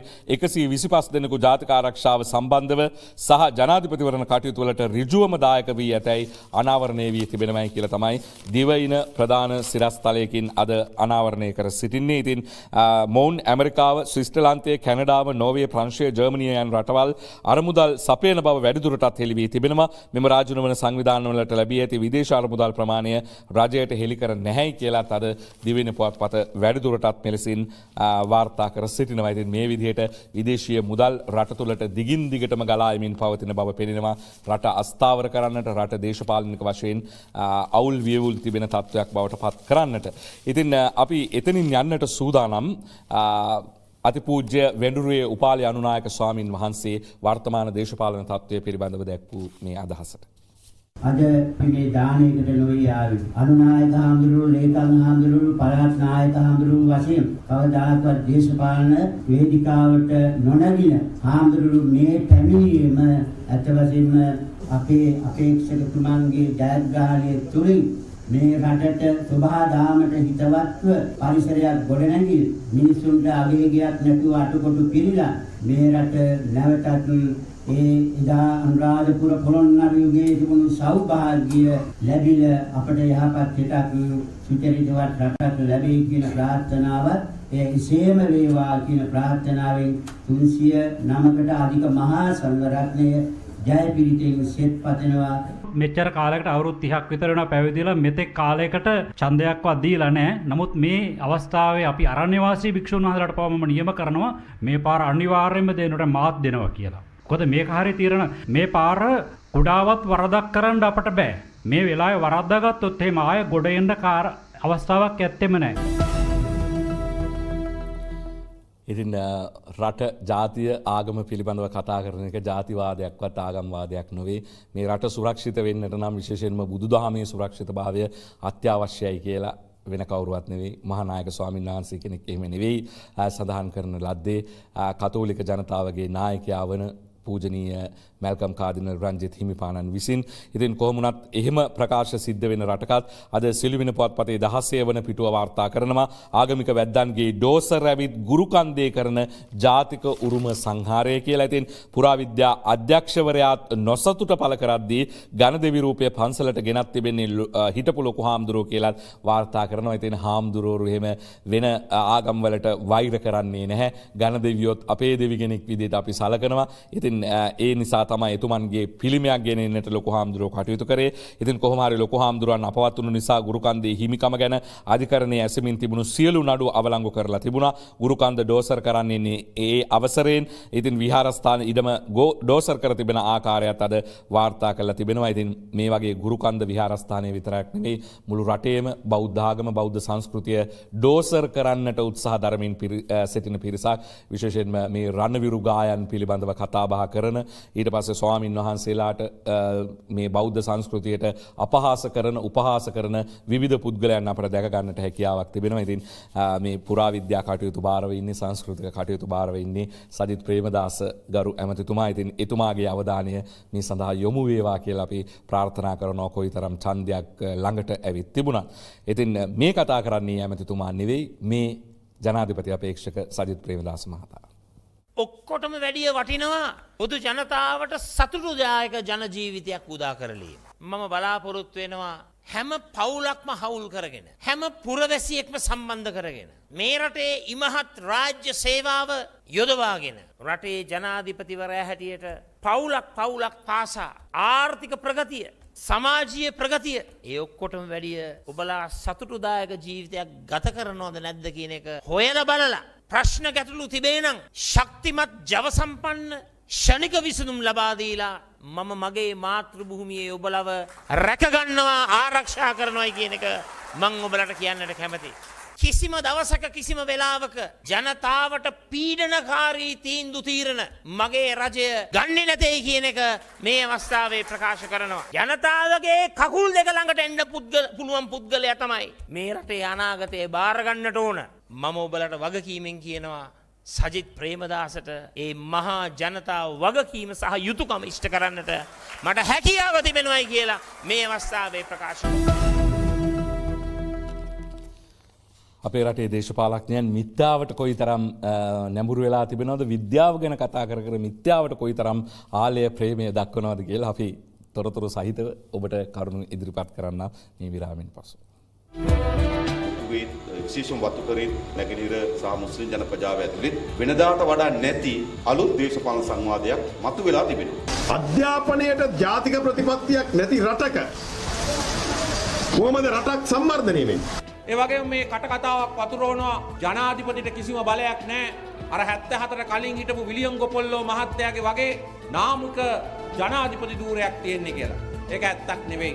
S1: 125 දෙනෙකු ජාතික ආරක්ෂාව සම්බන්ධව සහ ජනාධිපතිවරණ කටයුතු වලට ඍජුවම දායක වී ඇතැයි අනාවරණය වී තිබෙනවායි කියලා තමයි දිවයින ප්‍රධාන සිරස්තලයකින් අද අනාවරණය කර සිටින්නේ. ඉතින් මොවුන් ඇමරිකාව, ස්විට්සර්ලන්තය, කැනඩාව, නෝර්වේ, ප්‍රංශය, ජර්මනිය යන රටවල් අරමුදල් සපයන බව වැඩිදුරටත් හෙළි වී තිබෙනවා. මෙම රාජ්‍ය නොවන සංවිධානවලට ලැබී ඇති විදේශ අරමුදල් ප්‍රමාණය රජයට හෙළි කර නැහැයි කියලාත් අද දිවෙන පුවත්පත වැඩිදුරටත් මෙලෙසින් වාර්තා කර සිටිනවා. ඉතින් මේ විදිහට විදේශීය මුදල් රට තුළට දිගින් දිගටම ගලා යමින් පවතින බව පෙනෙනවා. රට අස්ථාවර කරන්නට, රට දේශපාලනික වශයෙන් අවුල් වියවුල් තිබෙන තත්ත්වයක් බවට පත් කරන්නට. ඉතින් අපි එතනින් යන්නට සූදානම් අතිපූජ්‍ය වෙඬුරුවේ උපාලි අනුනායක ස්වාමින් වහන්සේ වර්තමාන දේශපාලන තත්ත්වය පිළිබඳව දැක්වූ මේ අදහසට.
S16: අද මේ දානයකට නොවී ආවේ අනුනායක හාමුදුරුවෝ, ලේකම් හාමුදුරුවෝ, පළාත් නායක හාමුදුරුවෝ වශයෙන් කවදාකවත් දේශපාලන වේදිකාවට නොනැගින හාමුදුරුවෝ මේ පැමිණීම අත වශයෙන්ම අපේ අපේක්ෂකතුමන්ගේ ජයග්‍රහණය තුලින් මේ රටට සුභාදාමට හිතවත්ව පරිසරයක් ගොඩනැගී මිනිසුන්ට අවේගයක් නැතුව අටකොටු පිළිලා මේ රට නැවතත් එදා අනුරාධපුර පොළොන්නරුවේ තිබුණු සෞභාග්‍ය ලැබිලා අපට යහපත් හිතක් සුචරිතවත් රටක් ලැබෙයි කියන ප්‍රාර්ථනාවත් එසේම වේවා කියන ප්‍රාර්ථනාවෙන් 309කට අධික මහා සංඝරත්නය ජය පිරිතෙන් සෙත් පතනවා.
S17: මෙච්චර කාලයකට අවුරුදු 30ක් විතර වෙනවා පැවිදිලා මෙතෙක් කාලයකට ඡන්දයක්වත් දීලා නැහැ. නමුත් මේ අවස්ථාවේ අපි අරණ්‍යවාසී භික්ෂුන් වහන්සේලාට පවා මම නියම කරනවා මේ පාර අනිවාර්යයෙන්ම දෙන්නට මාත් දෙනවා කියලා. මොකද මේක හරිය තීරණ මේ පාර කුඩාවත් වරදක් කරන්න අපට බෑ. මේ වෙලාවේ වරද්දාගත්තොත් එහෙම ආය ගොඩ එන්න අවස්ථාවක් ඇත්තෙම නැහැ.
S1: ඉතින් රට ජාතිය ආගම පිළිබඳව කතා කරන එක ජාතිවාදයක්වත් ආගම්වාදයක් නොවේ. මේ රට සුරක්ෂිත වෙන්නට නම් විශේෂයෙන්ම බුදුදහමේ සුරක්ෂිතභාවය අත්‍යවශ්‍යයි කියලා වෙන කවුරුවත් නෙවෙයි මහානායක ස්වාමීන් වහන්සේ කෙනෙක් එහෙම නෙවෙයි සඳහන් කරන ලද්දේ කතෝලික ජනතාවගේ නායකයා වන පූජනීය මැල්කම් කාදිනල් රංජිත් හිමිපාණන් විසින්. ඉතින් කොහොමුණත් එහෙම ප්‍රකාශ සිද්ධ වෙන රටකත් අද සිළුවින පුවත්පතේ 16 වන පිටුව වාර්තා කරනවා ආගමික වැද්දන්ගේ ඩෝසර් ඇවිත් ගුරුකන්දේ කරන ජාතික උරුම සංහාරය කියලා. ඉතින් පුරාවිද්‍යා අධ්‍යක්ෂවරයාත් නොසතුට පළ කරද්දී ගණදෙවි රූපය පන්සලට ගෙනත් තිබෙන්නේ හිටපු ලොකු හාමුදුරුවෝ කියලා වාර්තා කරනවා. ඉතින් හාමුදුරුවෝ එහෙම වෙන ආගම් වලට වෛර කරන්නේ නැහැ. ගණදෙවියොත් අපේ දෙවි කෙනෙක් විදිහට අපි සලකනවා. ඉතින් ඒ නිසා තමයි එතුමන්ගේ පිළිමයක් ගෙනෙන්නට ලොකු හාමුදුරුවෝ කටයුතු කරේ. ඉතින් කොහොම හරි ලොකු හාමුදුරුවන් අපවත් වුණු නිසා ගුරුකන්දේ හිමිකම ගැන අධිකරණයේ ඇසෙමින් තිබුණු සියලු නඩු අවලංගු කරලා තිබුණා. ගුරුකන්ද ඩෝසර් කරන්නේ ඒ අවසරයෙන්. ඉතින් විහාරස්ථාන ඉඩම ඩෝසර් කර තිබෙන ආකාරයත් අද වාර්තා කරලා තිබෙනවා. ඉතින් මේ වගේ ගුරුකන්ද විහාරස්ථානයේ විතරක් නෙමෙයි මුළු රටේම බෞද්ධ ආගම බෞද්ධ සංස්කෘතිය ඩෝසර් කරන්නට උත්සාහ දරමින් සිටින පිරිසක් විශේෂයෙන්ම මේ රණවිරු ගායන් පිළිබඳව කතා බහ කරන ඊට පස්සේ ස්වාමින් වහන්සේලාට මේ බෞද්ධ සංස්කෘතියට අපහාස කරන උපහාස කරන විවිධ පුද්ගලයන් අපට දැක ගන්නට හැකියාවක් තිබෙනවා. ඉතින් මේ පුරාවිද්‍යා කටයුතු බාරව ඉන්නේ සංස්කෘතික කටයුතු බාරව ඉන්නේ සජිත් ප්‍රේමදාස ගරු ඇමතිතුමා. ඉතින් එතුමාගේ අවධානය මේ සඳහා යොමු වේවා කියලා අපි ප්‍රාර්ථනා කරනවා කොයිතරම් ඡන්දයක් ළඟට ඇවිත් තිබුණා. ඉතින් මේ කතා කරන්නේ ඇමතිතුමා නෙවෙයි මේ ජනාධිපති අපේක්ෂක සජිත් ප්‍රේමදාස මහතා.
S18: ඔක්කොටම වැඩිය වටිනවා පොදු ජනතාවට සතුටුදායක ජන ජීවිතයක් උදා කරලීම. මම බලාපොරොත්තු වෙනවා හැම පවුලක්ම හවුල් කරගෙන හැම පුරවැසියෙක්ම සම්බන්ධ කරගෙන මේ රටේ ඉමහත් රාජ්‍ය සේවාව යොදවාගෙන රටේ ජනාධිපතිවරයා හැටියට පවුලක් පාසා ආර්ථික ප්‍රගතිය සමාජීය ප්‍රගතිය ඒ ඔක්කොටම වැඩිය ඔබලා සතුටුදායක ජීවිතයක් ගත කරනවද නැද්ද කියන එක හොයලා බලලා ප්‍රශ්න ගැටලු තිබේ නම් ශක්තිමත් ජව සම්පන්න ෂණික විසඳුම් ලබා දීලා මම මගේ මාතෘ භූමියේ ඔබලව රැකගන්නවා ආරක්ෂා කරනවායි කියන එක මම ඔබලට කියන්නට කැමතියි. කිසිම දවසක කිසිම වෙලාවක ජනතාවට පීඩනකාරී තීන්දුව తీරන මගේ රජය ගන්නේ නැtei කියන එක මේ අවස්ථාවේ ප්‍රකාශ කරනවා. ජනතාවගේ කකුල් දෙක ළඟට එන්න පුළුවන් පුද්ගලයා තමයි මේ රටේ අනාගතය බාර ගන්නට ඕන. මම ඔබලට වගකීමෙන් කියනවා සජිත් ප්‍රේමදාසට ඒ මහා ජනතාව වගකීම සහ යුතුයකම ඉෂ්ට කරන්නට මට හැකියාව තිබෙනවායි කියලා මේ අවස්ථාවේ ප්‍රකාශ කරනවා.
S1: අපේ රටේ දේශපාලඥයන් මිත්‍යාවට කොයිතරම් නැඹුරු වෙලා තිබෙනවද විද්‍යාව ගැන කතා කර මිත්‍යාවට කොයිතරම් ආලය ප්‍රේමය දක්වනවද කියලා අපි තොරතුරු සහිතව ඔබට කරුණු ඉදිරිපත් කරන්න මේ විරාමෙන් පසු.
S19: විශේෂම වතුකරේ නැගෙනහිර සහ මුස්ලිම් ජන ප්‍රජාව ඇතුළේ වෙනදාට වඩා නැති අලුත් දේශපාලන සංවාදයක් මතුවලා තිබෙනවා.
S20: අධ්‍යාපනයට ජාතික ප්‍රතිපත්තියක් නැති රටක කොහොමද රටක් සම්වර්ධනය වෙන්නේ?
S21: ඒ වගේම මේ කටකතාවක් වතුරවනවා ජනාධිපතිට කිසිම බලයක් නැහැ. අර 74 කලින් හිටපු විලියම් ගොපොල්ලෝ මහත්තයාගේ වගේ නාමික ජනාධිපති ධූරයක් තියෙන්නේ කියලා. ඒක ඇත්තක් නෙවෙයි.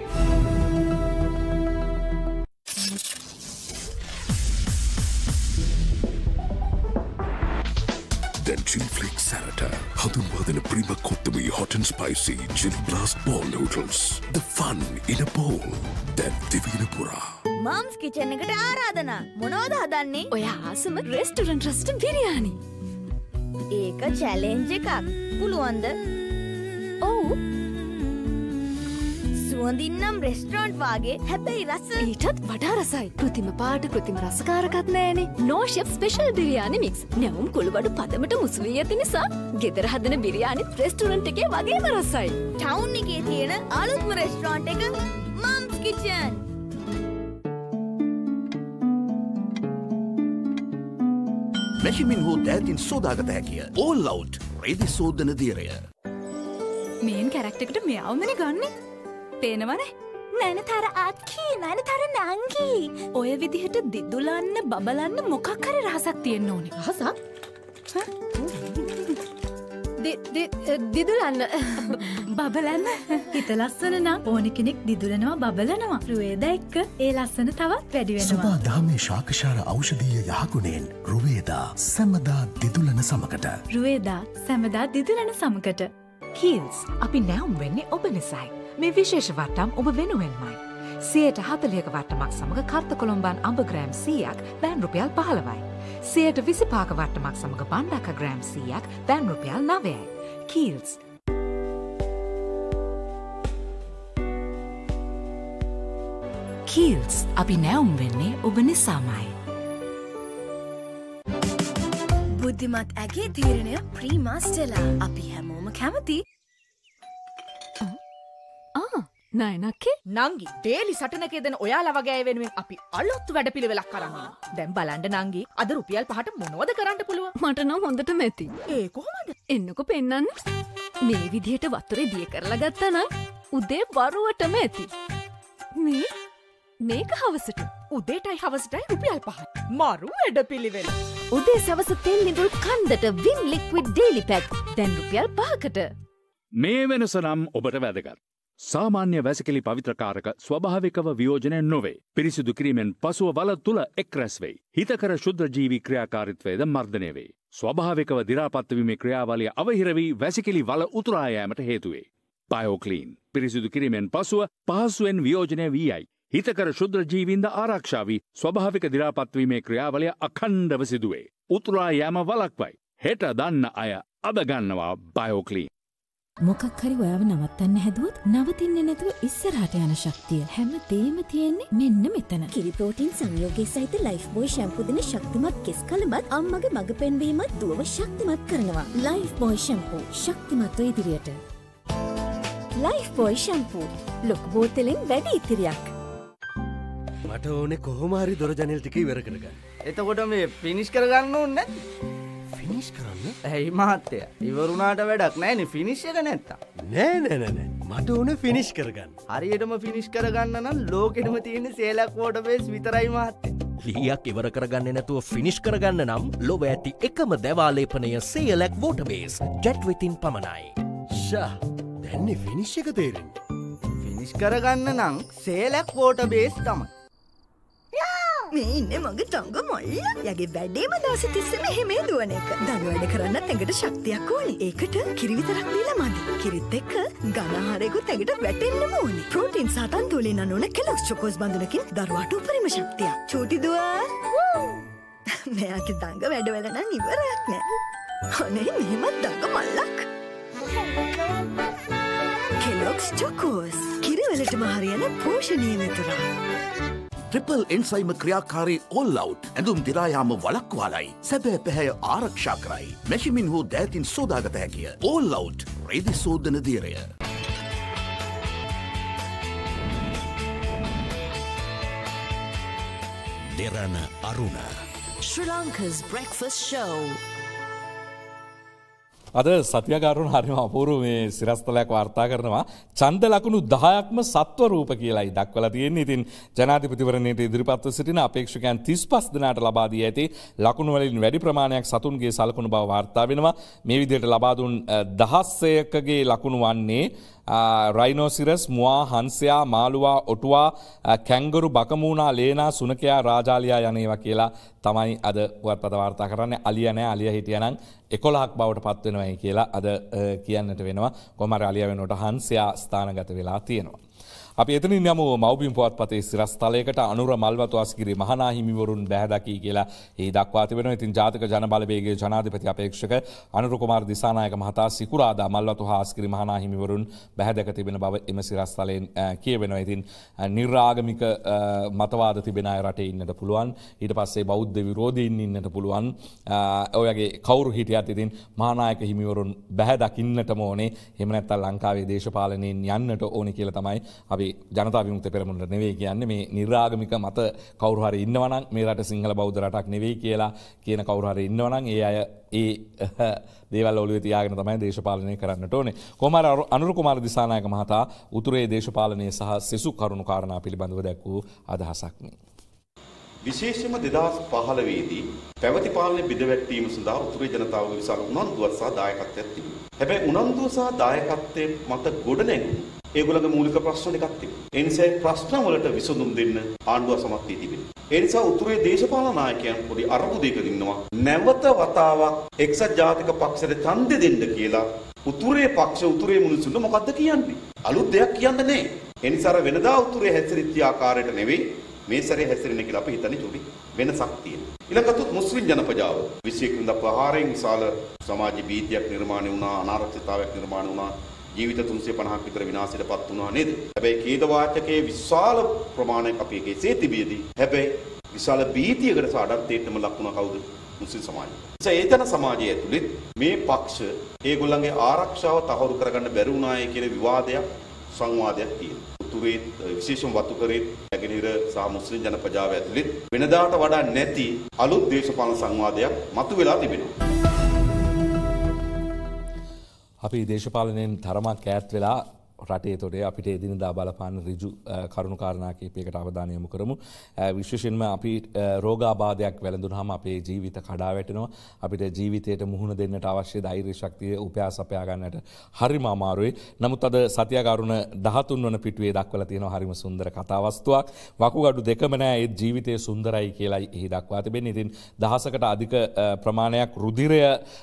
S22: Then Chili Flakes Sarata. හඳුන්වාදන ප්‍රීම කොත්තමී hot and spicy chili blast ball noodles. The fun in a bowl. Then Divinapura.
S5: Mum's Kitchen එකට ආරාධනා. මොනවද හදන්නේ?
S4: ඔය ආසම රෙස්ටොරන්ට් බිරියානි.
S5: ඒක චැලෙන්ජ් එකක්. පුළුවන්ද?
S4: ඔව්.
S5: සුවඳින්නම් රෙස්ටරන්ට් වාගේ හැබැයි රස
S4: ඊටත් වඩා රසයි. කෘතිම පාට කෘතිම රසකාරකත් නෑනේ. No chef special biryani mix. නැවුම් කුළුබඩු පදමට මුසු වී ඇති නිසා ගෙදර හදන බිරියානිත් රෙස්ටරන්ට් එකේ වගේම රසයි.
S5: ටවුන් එකේ තියෙන අලුත්ම රෙස්ටරන්ට් එක මම්ස් කිචන්.
S2: මැෂිමින් හෝ දෑතින් සෝදාගත හැකිය. ඕල් අවුට් රෙදි සෝදන දියරය.
S4: මේන් කැරක්ටර් එකට මෙයාවමනේ ගන්නෙ. පේනවනේ. නනතර අක්කී නනතර නංගී. ඔය විදිහට දිදුලන්න බබලන්න මොකක් හරි රහසක් තියෙන්න ඕනේ. රහසක්? දිදුලන්න බබලන්න හිත ලස්සන නම් ඕන කෙනෙක් දිදුලනවා බබලනවා. රුවේද එක්ක ඒ ලස්සන තවත් වැඩි වෙනවා.
S6: සුභා දහමේ ශාකශාර ඖෂධීය යහගුණයෙන් රුවේදා සැමදා දිදුලන සමකට.
S4: රුවේදා සැමදා දිදුලන සමකට.
S7: කීල්ස් අපි නැවුම් වෙන්නේ ඔබ නිසයි. මේ විශේෂ වට්ටම් ඔබ වෙනුවෙන්මයි. 140ක වට්ටමක් සමග කර්ත කොළඹන් අඹ ග්‍රෑම් 100ක් දැන් රුපියල් 15යි. 125ක වට්ටමක් සමග බණ්ඩාක ග්‍රෑම් 100ක් දැන් රුපියල් 9යි. කීල්ස් කීල්ස් අපි නැවුම් වෙන්නේ ඔබ නිසාමයි.
S3: බුද්ධිමත් ඇගේ තීරණය ප්‍රීමා ස්ටෙලා. අපි හැමෝම කැමති.
S11: නයනක්කේ නංගි ඩේලි සටනකේ දෙන ඔයාලා වගේ අය වෙනුවෙන් අපි අලුත් වැඩපිළිවෙලක් අරන් ඉන්නවා. දැන් බලන්න නංගි අද රුපියල් 5ට මොනවද කරන්න පුළුවන්?
S4: මට නම් හොඳටම ඇති.
S11: ඒ කොහොමද?
S4: එන්නකො පෙන්නන්න. මේ විදිහට වතුරේ දිය කරලා ගත්තා නම් උදේ වරුවටම ඇති. මේක හවසට.
S11: උදේටයි හවසටයි රුපියල් 5යි. මරු වැඩපිළිවෙල.
S4: උදේ සවස තෙල් නිදුල් කන්දට විම් ලික්විඩ් ඩේලි පැක් දැන් රුපියල් 5කට.
S10: මේ වෙනස නම් ඔබට වැදගත්. සාමාන්‍ය වැසිකිලි පවිත්‍රකාරක ස්වභාවිකව වියෝජනය නොවේ. පිරිසිදු කිරීමෙන් පසුව වල තුළ එක් රැස් වෙයි. හිතකර ශුද්ධජීවී ක්‍රියාකාරීත්වයද මර්ධනය වේ. ස්වභාවිකව දිරාපත්වීමේ ක්‍රියාවලිය අවහිර වී වැසිකිලි වල උතුරා යෑමට හේතු වේ. බයෝක්ලීන් පිරිසිදු කිරීමෙන් පසුව පහසුවෙන් වියෝජනය වී යයි. හිතකර ශුද්ධජීවීන්ද ආරක්ෂා වී ස්වභාවික දිරාපත්වීමේ ක්‍රියාවලිය අඛණ්ඩව සිදුවේ. උතුරා යෑම වළක්වයි. හෙට දන්න අය අද ගන්නවා බයෝක්ලීන්.
S14: මොකක් හරි ඔයාව නවත්තන්න හැදුවොත් නවතින්නේ නැතුව ඉස්සරහට යන ශක්තිය හැමදේම තියෙන්නේ මෙන්න මෙතන.
S3: කිරි ප්‍රෝටීන් සංයෝගයේ සහිත ලයිෆ් බොයි ෂැම්පූ දෙන ශක්තිමත් කෙස් කලබත් අම්මගේ මග පෙන්වීමත් දුවව ශක්තිමත් කරනවා. ලයිෆ් බොයි ෂැම්පූ ශක්තිමත්ව ඉදිරියට. ලයිෆ් බොයි ෂැම්පූ ලොකු බෝතලෙන් වැඩි ඉතිරියක්.
S8: මට ඕනේ කොහොම හරි දොර ජනෙල් ටික ඉවර කරගන්න.
S9: එතකොට මේ ෆිනිෂ් කරගන්න ඕනේ නැද්ද?
S8: ෆිනිෂ් කරන්න?
S9: ඇයි මහත්තයා ඉවරුණාට වැඩක් නැහැ නේ ෆිනිෂ් එක නැත්තම්.
S8: නෑ මට ඕනේ ෆිනිෂ් කරගන්න.
S9: හරියටම ෆිනිෂ් කරගන්න නම් ලෝකෙටම තියෙන සේලක් වෝටර් බේස් විතරයි මහත්තයා.
S23: ලීයක් ඉවර කරගන්නේ නැතුව ෆිනිෂ් කරගන්න නම් ලොව ඇති එකම දැවාලේපනය සේලක් වෝටර් බේස් ජෙට් විතින් පමණයි.
S8: ෂා දැන්නේ ෆිනිෂ් එක තේරෙන්නේ.
S9: ෆිනිෂ් කරගන්න නම් සේලක් වෝටර් බේස් තමයි.
S15: මේ ඉන්නේ මගේ තංග මල්ලියා. යගේ වැඩේම දවස් 30 මෙහෙම දුවන එක. දන වැඩ කරන්නත් ඇඟට ශක්තියක් ඕනේ. ඒකට කිරි විතරක් බීලා මදි. කිරිත් එක්ක ඝන ආහාරයකුත් ඇඟට වැටෙන්නම ඕනේ. ප්‍රෝටීන් සහ තන්තුවලින් අනුන කෙලොග්ස් චොකෝස් බඳුනකින් දරුවාට උපරිම ශක්තිය. චූටි දුවා. මෙයාගේ දංග වැඩවල නම් ඉවරයක් නෑ. අනේ මෙහෙමත් දංග මල්ලක්. කෙලොග්ස් චොකෝස් කිරිවලටම හරියන පෝෂණීය වතුරක්.
S2: ට්‍රිපල් එන්සයිම ක්‍රියාකාරී ඕල් අවුට් ඇඳුම් දිරායාම වළක්වාලයි. සැබෑ පැහැය ආරක්ෂා කරයි. මැෂිමින් හෝ දෑතින් සෝදාගත හැකිය. ඕල් අවුට් රෙදි සෝදන දියරය.
S22: දෙරණ අරුණ
S3: Sri Lanka's breakfast show.
S1: අද සතියකාරුන් හරිම අපූර්ව මේ සිරස්තලයක් වාර්තා කරනවා. ඡන්ද ලකුණු 10ක්ම සත්ව රූප කියලායි දක්වලා තියෙන්නේ. ඉතින් ජනාධිපතිවරණයට ඉදිරිපත්ව සිටින අපේක්ෂකයන් 35 දෙනාට ලබා දී ඇති ලකුණු වලින් වැඩි ප්‍රමාණයක් සතුන්ගේ සලකුණු බව වාර්තා වෙනවා. මේ විදිහට ලබා දුන් 16කගේ ලකුණු වන්නේ රයිනෝසිරස්, මුවා, හංසයා, මාළුවා, ඔටුවා, කැංගරු, බකමූණා, ලේනා, සුනකයා, රාජාලියා යන ඒවා කියලා තමයි අද පුවත්පත වාර්තා කරන්නේ. අලියා නෑ, අලියා හිටියනම් 11ක් බවට පත් වෙනවායි කියලා අද කියන්නට වෙනවා. කොහොම හරි අලියා වෙනකොට හංසයා ස්ථානගත වෙලා තියෙනවා. අපි එතනින් යමු මව්බිම් පුවත්පතේ සිරස්තලයකට අනුර මල්වතු අස්ගිරි මහා හිමිවරුන් බැහැදකි කියලා ඒ දක්වා තිබෙනවා. ඉතින් ජාතික ජන බලවේගයේ ජනාධිපති අපේක්ෂක අනුර කුමාර දිසානායක මහතා සිකුරාදා මල්වතු හා අස්ගිරි මහා හිමිවරුන් බැහැදක තිබෙන බව එම සිරස්තලයෙන් කියවෙනවා. ඉතින් නිර්ආගමික මතවාද තිබෙන අය රටේ ඉන්නට පුළුවන්. ඊට පස්සේ බෞද්ධ විරෝධීන් ඉන්නට පුළුවන්. ඔයගේ කවුරු හිටියත් ඉතින් මහානායක හිමිවරුන් බැහැදකින්නටම ඕනේ. එහෙම නැත්නම් ලංකාවේ දේශපාලනයෙන් යන්නට ඕනේ කියලා තමයි අපි ජනතා විමුක්ති පෙරමුණට නෙවෙයි කියන්නේ. මේ නිර්ආගමික මත කවුරු හරි ඉන්නවා නම් මේ රට සිංහල බෞද්ධ රටක් නෙවෙයි කියලා කියන කවුරු හරි ඉන්නවා නම් ඒ අය ඒ දේවල් ඔළුවේ තියාගෙන තමයි දේශපාලනය කරන්නට ඕනේ. කොහොම හරි අනුර කුමාර දිසානායක මහතා උතුරේ දේශපාලනය සහ සෙසු කරුණු කාරණා පිළිබඳව දැක්වූ අදහසක් මේ.
S19: විශේෂයෙන්ම 2015 දී පැවති පාලනය බිඳවැටීම සඳහා උතුරේ ජනතාවගේ විශාල උනන්දුවක් සහ දායකත්වයක් තිබුණා. හැබැයි උනන්දුව සහ දායකත්වයේ මත ගොඩනැගුණු ඒගොල්ලන්ගේ මූලික ප්‍රශ්න දෙකක් තිබුණා. ඒ නිසා ප්‍රශ්න වලට විසඳුම් දෙන්න ආණ්ඩුව සමත් වී තිබෙනවා. ඒ නිසා උතුරේ දේශපාලන ናයකයන් පොඩි අරුබුදයක ඉන්නවා. නැවත වතාවක් එක්සත් ජාතික පක්ෂයට ඡන්දෙ දෙන්න කියලා උතුරේ පක්ෂ උතුරේ මිනිසුන්ට මොකද්ද කියන්නේ? අලුත් දෙයක් කියන්න නෑ. ඒ නිසා වෙනදා උතුරේ හැසිරිච්ච ආකාරයට නෙවෙයි මේ සැරේ හැසිරෙන්න කියලා අපි හිතන්නේ චුටි වෙනසක් තියෙනවා. ඊළඟට මුස්ලිම් ජනපජාව 21 වෙනිදා ප්‍රහාරයෙන් විශාල සමාජ බීතියක් නිර්මාණය වුණා, අනාරක්ෂිතතාවයක් නිර්මාණය වුණා. ජීවිත 350ක් විතර විනාශයටපත් වුණා නේද? හැබැයි ඛේද වාචකයේ විශාල ප්‍රමාණයක් අපි එකේ සේතිබියදී හැබැයි විශාල බීතියකට සාඩත්තේටම ලක් වුණා කවුද? මුස්ලිම් සමාජය. ඒ ජන සමාජය ඇතුළේ මේ පක්ෂ ඒගොල්ලන්ගේ ආරක්ෂාව තහවුරු කරගන්න බැරි වුණායි කියන විවාදයක් සංවාදයක් තියෙනවා. උතුරේ විශේෂම වතුකරේ නැගෙනහිර සහ මුස්ලිම් ජනපජාව ඇතුළේ වෙනදාට වඩා නැති අලුත් දේශපාලන සංවාදයක් මතුවලා තිබෙනවා.
S1: අපි දේශපාලනයෙන් තරමක් ඈත් වෙලා රටේ තොරේ අපිට එදිනදා බලපාන ඍජු කරුණු කාරණා කීපයකට අවධානය යොමු කරමු. විශේෂයෙන්ම අපි රෝගාබාධයක් වැළඳුනහම අපේ ජීවිත කඩා වැටෙනවා. අපිට ජීවිතයට මුහුණ දෙන්නට අවශ්‍ය ධෛර්ය ශක්තිය උපයාස අපයා ගන්නට හරිම අමාරුයි. නමුත් අද සතියගාරුණ 13 වන පිටුවේ දක්වලා තියෙනවා හරිම සුන්දර කතාවස්තුවක්. වකුගඩු දෙකම නෑ ඒ ජීවිතයේ සුන්දරයි කියලායි එහි දක්වා තිබෙන්නේ. ඉතින් දහසකට අධික ප්‍රමාණයක් රුධිරය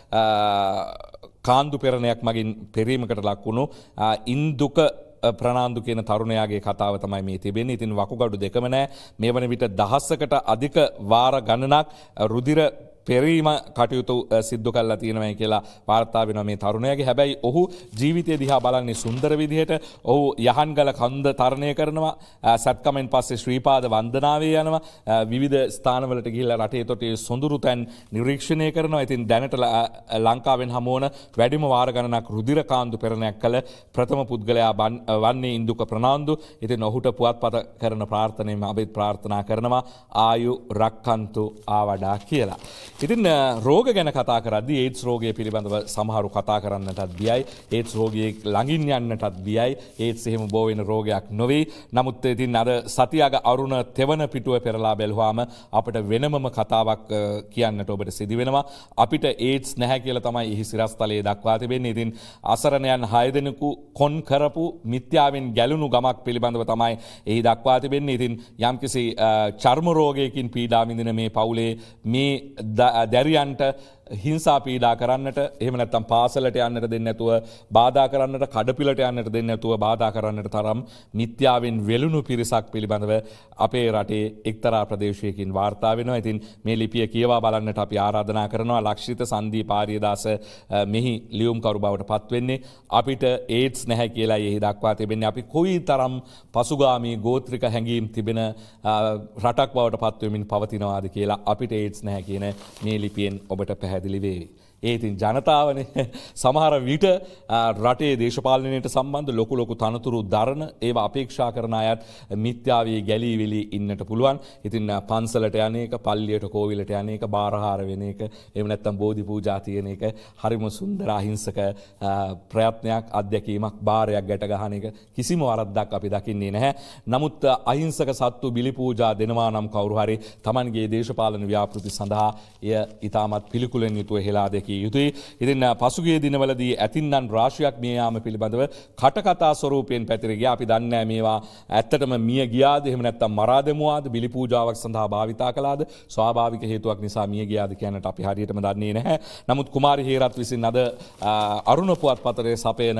S1: කාන්දු පෙරණයක් මගින් පෙරීමකට ලක් වුණු ඉන්දුක ප්‍රනාන්දු කියන තරුණයාගේ කතාව තමයි මේ තිබෙන්නේ. ඉතින් වකුගඩු දෙකම නැහැ. මේ වන විට දහසකට අධික වාර ගණනක් රුධිර පෙරීම කටයුතු සිද්ධ කරලා තියෙනවා කියලා වාර්තා වෙනවා මේ තරුණයාගේ. හැබැයි ඔහු ජීවිතය දිහා බලන්නේ සුන්දර විදිහට. ඔහු යහන්ගල කන්ද තරණය කරනවා. සත්කමෙන් පස්සේ ශ්‍රීපාද වන්දනාවේ යනවා. විවිධ ස්ථානවලට ගිහිල්ලා රටේ තොටේ සොඳුරු තැන් නිරීක්ෂණය කරනවා. ඉතින් දැනට ලංකාවෙන් හමුවන වැඩිම වාර ගණනක් රුධිර කාන්දු පෙරණයක් කළ ප්‍රථම පුද්ගලයා වන්නේ ඉන්දුක ප්‍රනාන්දු. ඉතින් ඔහුට පුවත්පත කරන ප්‍රාර්ථනාවෙන් අපි ප්‍රාර්ථනා කරනවා ආයු රක්කන්තු ආවඩා කියලා. ඉතින් රෝග ගැන කතා කරද්දී ඒඩ්ස් රෝගය පිළිබඳව සමහරු කතා කරන්නටත් බියයි. ඒඩ්ස් රෝගියෙක් ළඟින් යන්නටත් බියයි. ඒඩ්ස් එහෙම බෝ වෙන රෝගයක් නොවේ. නමුත් ඉතින් අර සතියක අරුණ තෙවන පිටුව පෙරලා බැලුවාම අපිට වෙනමම කතාවක් කියන්නට ඔබට සිදු වෙනවා. අපිට ඒඩ්ස් නැහැ කියලා තමයි එහි සිරස්තලයේ දක්වා තිබෙන්නේ. ඉතින් අසරණයන් 6 දෙනෙකු කොන් කරපු මිත්‍යාවෙන් ගැලුණු ගමක් පිළිබඳව තමයි එහි දක්වා තිබෙන්නේ. ඉතින් යම්කිසි චර්ම රෝගයකින් පීඩා විඳින මේ පවුලේ මේ දැරියන්ට හිංසා පීඩා කරන්නට එහෙම නැත්නම් පාසලට යන්නට දෙන්නේ නැතුව බාධා කරන්නට කඩපිලට යන්නට දෙන්නේ නැතුව බාධා කරන්නට තරම් මිත්‍යාවෙන් වෙලුණු පිරිසක් පිළිබඳව අපේ රටේ එක්තරා ප්‍රදේශයකින් වාර්තා වෙනවා. ඉතින් මේ ලිපිය කියවා බලන්නට අපි ආරාධනා කරනවා. ලක්ෂිත සන්දීප ආර්යදාස මෙහි ලියුම්කරු බවට පත් වෙන්නේ. අපිට ඒඩ්ස් නැහැ කියලා එහි දක්වා තිබෙන්නේ. අපි කොයිතරම් පසුගාමී ගෝත්‍රික හැඟීම් තිබෙන රටක් බවට පත් වෙමින් පවතිනවාද කියලා අපිට ඒඩ්ස් නැහැ කියන මේ ලිපියෙන් ඔබට පැහැදිලි වේවි. ඒතින් ජනතාවනේ සමහර විට රටේ දේශපාලනයට සම්බන්ධ ලොකු තනතුරු දරන ඒවා අපේක්ෂා කරන අයත් මිත්‍යාවේ ගැලී විලි ඉන්නට පුළුවන්. ඉතින් පන්සලට යන එක, පල්ලියට කෝවිලට යන එක, බාරහාර වෙන එක, එහෙම නැත්නම් බෝධි පූජා තියෙන එක හරිම සුන්දර අහිංසක ප්‍රයත්නයක්, අත්දැකීමක්, බාරයක් ගැට ගහන එක කිසිම වරද්දක් අපි දකින්නේ නැහැ. නමුත් අහිංසක සත්තු බිලි පූජා දෙනවා නම් කවුරු හරි Tamanගේ දේශපාලන ව්‍යාපෘති සඳහා එය ඊටමත් පිළිකුලෙන් යුතුව හෙලා දෙකි කිය යුතුයි. ඉතින් පසුගිය දිනවලදී ඇතින්නන් රාශියක් මිය යාම පිළිබඳව කටකතා ස්වරූපයෙන් පැතිර ගියා. අපි දන්නේ නැහැ මේවා ඇත්තටම මිය ගියාද එහෙම නැත්නම් මරා දැමුවාද බිලි පූජාවක් සඳහා භාවිතා කළාද ස්වාභාවික හේතුවක් නිසා මිය ගියාද කියන්නට අපි හරියටම දන්නේ නැහැ. නමුත් කුමාරි හේරත් විසින් අද අරුණ පුවත්පතේ සපයන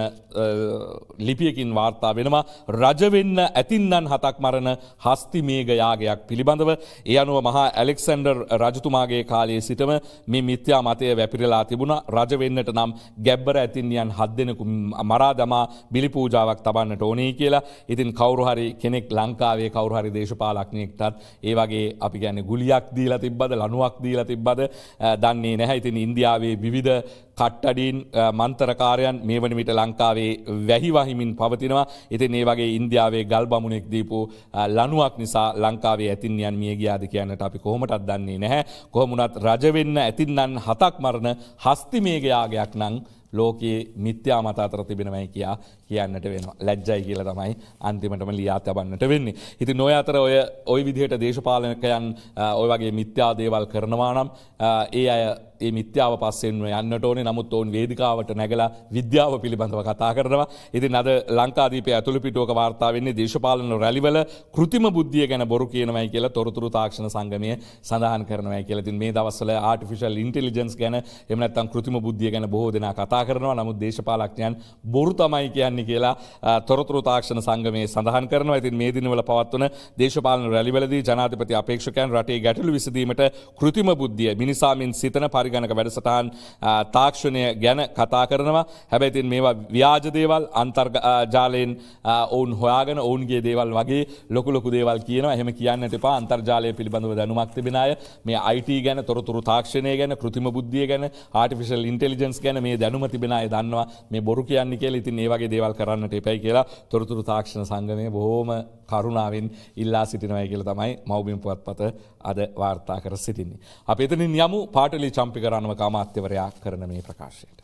S1: ලිපියකින් වාර්තා වෙනවා රජ වෙන්න ඇතින්නන් 7ක් මරණ හස්ති මේඝ යාගයක් පිළිබඳව. ඒ අනුව මහා ඇලෙක්සැන්ඩර් රජතුමාගේ කාලයේ සිටම මේ මිත්‍යා මතය වැපිරලා තිබුණා. රජ වෙන්නට නම් ගැබ්බර ඇතින්නියන් 7 දෙනෙකු මරා දමා බිලි පූජාවක් තබන්නට ඕනේ කියලා. ඉතින් කවුරු හරි කෙනෙක් ලංකාවේ කවුරු හරි දේශපාලඥයෙක්ටත් ඒ වගේ අපි කියන්නේ ගුලියක් දීලා තිබ්බද ලණුවක් දීලා තිබ්බද දන්නේ නැහැ. ඉතින් ඉන්දියාවේ විවිධ කට්ටඩීන් මන්තරකාරයන් මේ වන විට ලංකාවේ වැහි වහිමින් පවතිනවා. ඉතින් ඒ වගේ ඉන්දියාවේ ගල් බමුණෙක් දීපු ලණුවක් නිසා ලංකාවේ ඇතින්නියන් මිය ගියාද කියන්නට අපි කොහොමදත් දන්නේ නැහැ. කොහොම වුණත් රජ වෙන්න ඇතින්නන් 7ක් මරණ හස්ති මේඝ යාගයක් නම් ලෝකයේ මිත්‍යා මත අතර තිබෙනවයි කියන්නට වෙනවා. ලැජ්ජයි කියලා තමයි අන්තිමටම ලියා තබන්නට වෙන්නේ. ඉතින් ඔය අතර ඔය විදිහට දේශපාලකයන් ඔය වගේ මිත්‍යා දේවල් කරනවා නම් ඒ අය ඒ මිත්‍යාව පස්සෙන් යන්නට ඕනේ. නමුත් ඔවුන් වේදිකාවට නැගලා විද්‍යාව පිළිබඳව කතා කරනවා. ඉතින් අද ලංකාදීපයේ ඇතුළු පිටුවක වාර්තා වෙන්නේ දේශපාලන රැලිවල කෘත්‍රිම බුද්ධිය ගැන බොරු කියනවායි කියලා තොරතුරු තාක්ෂණ සංගමය සඳහන් කරනවායි කියලා. ඉතින් මේ දවස්වල ආටිෆිෂල් ඉන්ටෙලිජන්ස් ගැන එහෙම නැත්නම් කෘත්‍රිම බුද්ධිය ගැන බොහෝ දෙනා කතා කරනවා. නමුත් දේශපාලකයන් බොරු තමයි කියන්නේ කියලා තොරතුරු තාක්ෂණ සංගමයේ සඳහන් කරනවා. ඉතින් මේ දිනවල පවත්වන දේශපාලන රැලිවලදී ජනාධිපති අපේක්ෂකයන් රටේ ගැටලු විසඳීමට කෘත්‍රිම බුද්ධිය මිනිසාමින් සිතන පරිගණක වැඩසටහන් තාක්ෂණය ගැන කතා කරනවා. හැබැයි ඉතින් මේවා ව්‍යාජ දේවල් අන්තර්ජාලයෙන් ඔවුන් හොයාගෙන ඔවුන්ගේ දේවල් වගේ ලොකු දේවල් කියනවා. එහෙම කියන්නට එපා. අන්තර්ජාලය පිළිබඳව දැනුමක් තිබෙන අය මේ IT ගැන තොරතුරු තාක්ෂණය ගැන කෘත්‍රිම බුද්ධිය ගැන ආටිෆිෂල් ඉන්ටෙලිජන්ස් ගැන මේ දැනුම තිබෙන අය දන්නවා මේ බොරු කියන්නේ කියලා. ඉතින් මේ වගේ දේවල් කරන්නට එපයි කියලා තොරතුරු තාක්ෂණ සංගමය බොහොම කරුණාවෙන් ඉල්ලා සිටිනවායි කියලා තමයි මව්බිම් පුවත්පත අද වාර්තා කර සිටින්නේ. අපි එතනින් යමු පාටලි චම්පික රණවක අමාත්‍යවරයා කරන මේ ප්‍රකාශයට.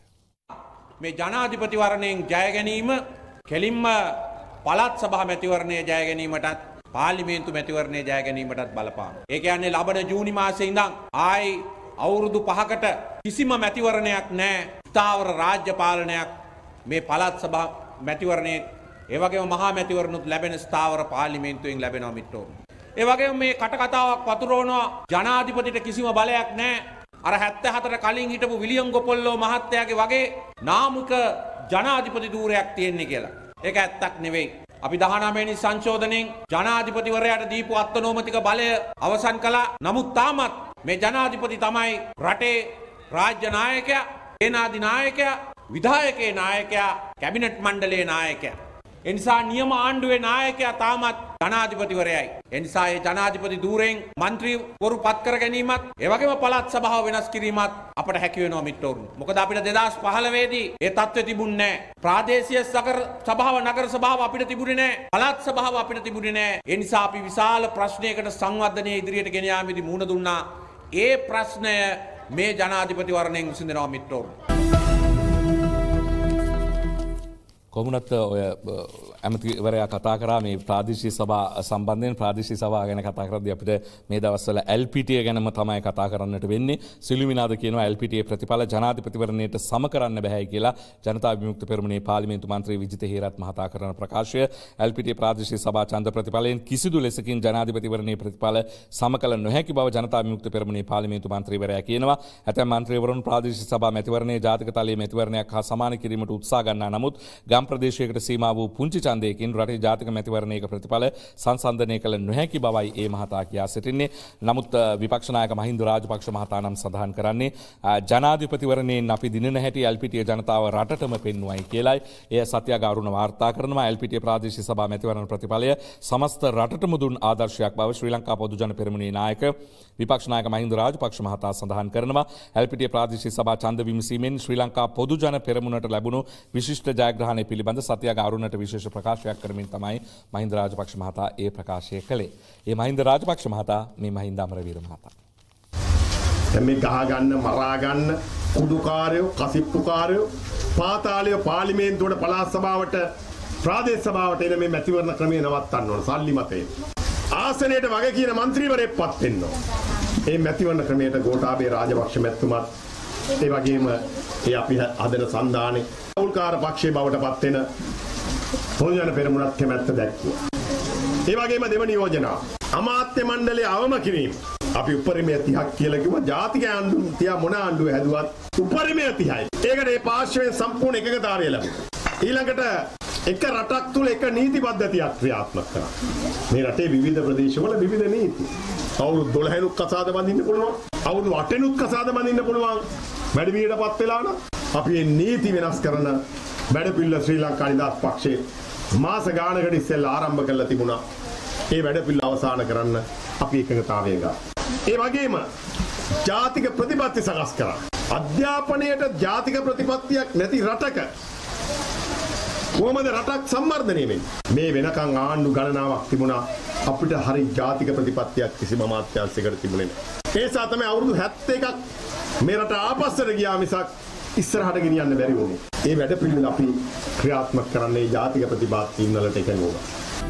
S21: මේ ජනාධිපතිවරණයෙන් ජය ගැනීම කෙලින්ම පළාත් සභා මැතිවරණයේ ජය ගැනීමටත් පාර්ලිමේන්තු මැතිවරණයේ ජය ගැනීමටත් බලපාන. ඒ කියන්නේ ලබන ජූනි මාසයේ ඉඳන් ආයි අවුරුදු 5කට කිසිම මැතිවරණයක් නැහැ. ස්ථාවර රාජ්‍ය පාලනයක් මේ පළාත් සභා මැතිවරණයේ ඒ වගේම මහා මැතිවරණුත් ලැබෙන ස්ථාවර පාර්ලිමේන්තුවෙන් ලැබෙනවා මිත්‍රෝ. ඒ වගේම මේ කටකතාවක් වතුරවනවා ජනාධිපතිට කිසිම බලයක් නැහැ. අර 74ට කලින් හිටපු විලියම් ගොපොල්ලෝ මහත්තයාගේ වගේ නාමික ජනාධිපති ධූරයක් තියෙන්නේ කියලා. ඒක ඇත්තක් නෙවෙයි. අපි 19 වෙනි සංශෝධනයෙන් ජනාධිපතිවරයාට දීපු අත්නෝමතික බලය අවසන් කළා. නමුත් තාමත් මේ ජනාධිපති තමයි රටේ රාජ්‍ය නායකයා, සේනාධි නායකයා, විධායකේ නායකයා, කැබිනට් මණ්ඩලයේ නායකයා. එනිසා නියම ආණ්ඩුවේ නායකයා තාමත් ජනාධිපතිවරයයි. එනිසා ඒ ජනාධිපති ධූරයෙන් മന്ത്രിවරු පත් කර ගැනීමත් ඒ වගේම පළාත් සභාව වෙනස් කිරීමත් අපට හැකි වෙනවා මිත්‍රවරුනි. මොකද අපිට 2015 දී ඒ තත්ත්වෙ තිබුණේ නැහැ. ප්‍රාදේශීය සභාව නගර සභාව අපිට තිබුණේ නැහැ. පළාත් සභාව අපිට තිබුණේ නැහැ. ඒ නිසා අපි විශාල ප්‍රශ්නයකට සංවර්ධනයේ ඉදිරියට ගෙන යාමේදී මුහුණ දුන්නා. ඒ ප්‍රශ්නය මේ ජනාධිපතිවරණයෙන් විසඳෙනවා මිත්‍රවරුනි.
S1: කොමුණත් ඔය ඇමතිවරයා කතා කරා මේ ප්‍රාදේශීය සභා සම්බන්ධයෙන් ප්‍රාදේශීය සභාව ගැන කතා කරද්දී අපිට මේ දවස්වල LPTA ගැනම තමයි කතා කරන්නට වෙන්නේ. සිළුමිනාද කියනවා LPTA ප්‍රතිඵල ජනාධිපතිවරණයට සම කරන්න බැහැයි කියලා ජනතා විමුක්ති පෙරමුණේ පාර්ලිමේන්තු මන්ත්‍රී විජිත හේරත් මහතා කරන ප්‍රකාශය. LPTA ප්‍රාදේශීය සභා ඡන්ද ප්‍රතිඵලයෙන් කිසිදු ලෙසකින් ජනාධිපතිවරණයේ ප්‍රතිඵල සම කළ නොහැකි බව ජනතා විමුක්ති පෙරමුණේ පාර්ලිමේන්තු මන්ත්‍රීවරයා කියනවා. ඇතැම් මන්ත්‍රීවරුන් ප්‍රාදේශීය සභා මැතිවරණයේ ජාතික තලයේ මැතිවරණයක් හා සමාන කිරීමට උත්සාහ ගන්නා නමුත් ගම් ප්‍රදේශයකට සීමා වූ පුංචි ඡන්දයකින් රටේ ජාතික මැතිවරණයක ප්‍රතිඵල සංසන්දනය කළ නොහැකි බවයි ඒ මහතා කියා සිටින්නේ. නමුත් විපක්ෂ නායක මහින්ද රාජපක්ෂ මහතා නම් සඳහන් කරන්නේ ජනාධිපතිවරණයෙන් අපි දිනන හැටි LPTA ජනතාව රටටම පෙන්වුවයි කියලයි. එය සත්‍යාගාරුණ වාර්තා කරනවා. LPTA ප්‍රාදේශීය සභා මැතිවරණ ප්‍රතිඵලය සමස්ත රටටම දුන් ආදර්ශයක් බව ශ්‍රී ලංකා පොදු ජන පෙරමුණේ නායක විපක්ෂ නායක මහින්ද රාජපක්ෂ මහතා සඳහන් කරනවා. LPTA ප්‍රාදේශීය සභා ඡන්ද විමසීමෙන් ශ්‍රී ලංකා පොදු ජන පෙරමුණට ලැබුණු විශිෂ්ට ජයග්‍රහණය පිළිබඳ සත්‍යාගාරුණට විශේෂ ප්‍රකාශයක් කරමින් තමයි මහින්ද රාජපක්ෂ මහතා ඒ ප්‍රකාශය කළේ. ඒ මහින්ද රාජපක්ෂ මහතා මේ මහින්ද අමරවීර මහතා.
S20: මේ ගහගන්න මරාගන්න කුඩුකාරයෝ කසිප්පුකාරයෝ පාතාලයෝ පාර්ලිමේන්තුවට පළාත් සභාවට ප්‍රාදේශ සභාවට එන මේ මැතිවරණ ක්‍රමය නවත්තන්න ඕන. සල්ලි මතේ ආසනයට වගේ කියන മന്ത്രിවරයෙක් පත් වෙන්න ඕන. මේ මැතිවරණ ක්‍රමයට ගෝඨාභය රාජපක්ෂ මැතිතුමත් ඒ වගේම ඒ අපි හදන සන්දානේ අවුල්කාර පක්ෂයේ බවට පත් වෙන පොදුජන පෙරමුණක් කැමැත්ත දැක්වුවා. ඒ වගේම දෙවනි යෝජනාව අමාත්‍ය මණ්ඩලයේ අවම කිරීම. අපි උපරිමය 30ක් කියලා කිව්වා. ජාතික ආණ්ඩුව තියා මොන ආණ්ඩුව හැදුවත් උපරිමය 30යි. ඒකට මේ පාර්ශ්වයෙන් සම්පූර්ණ එකගතාවය ලැබුණා. ඊළඟට එක රටක් තුල එක නීති පද්ධතියක් ක්‍රියාත්මක කරා. මේ රටේ විවිධ ප්‍රදේශවල විවිධ නීති. අවුරුදු 12නුත් කසාද බඳින්න පුළුවන්. අවුරුදු 8නුත් කසාද බඳින්න පුළුවන්. වැඩිවියටපත් වෙලා නම් අපි මේ නීති වෙනස් කරන වැඩපිළිවෙල ශ්‍රී ලංකා නිදහස් පක්ෂයේ මාස ගානකට ඉස්සෙල්ලා ආරම්භ කරලා තිබුණා. ඒ වැඩපිළිවෙල අවසන් කරන්න අපි එකගතාවය ගා. ඒ වගේම ජාතික ප්‍රතිපත්ති සකස් කරා. අධ්‍යාපනයට ජාතික ප්‍රතිපත්තියක් නැති රටක කොහොමද රටක් සම්වර්ධනය වෙන්නේ? මේ වෙනකන් ආණ්ඩු ගණනාවක් තිබුණා අපිට හරි ජාතික ප්‍රතිපත්තියක් කිසිම අමාත්‍යාංශයකට තිබුණේ නැහැ. ඒ නිසා තමයි අවුරුදු 71ක් මේ රට ආපස්සට ගියා මිසක් ඉස්සරහට ගෙනියන්න බැරි වුණේ. ඒ වැඩ පිළිවෙල අපි ක්‍රියාත්මක කරන්නේ ජාතික ප්‍රතිපත්ති වලට එකඟ වුණා.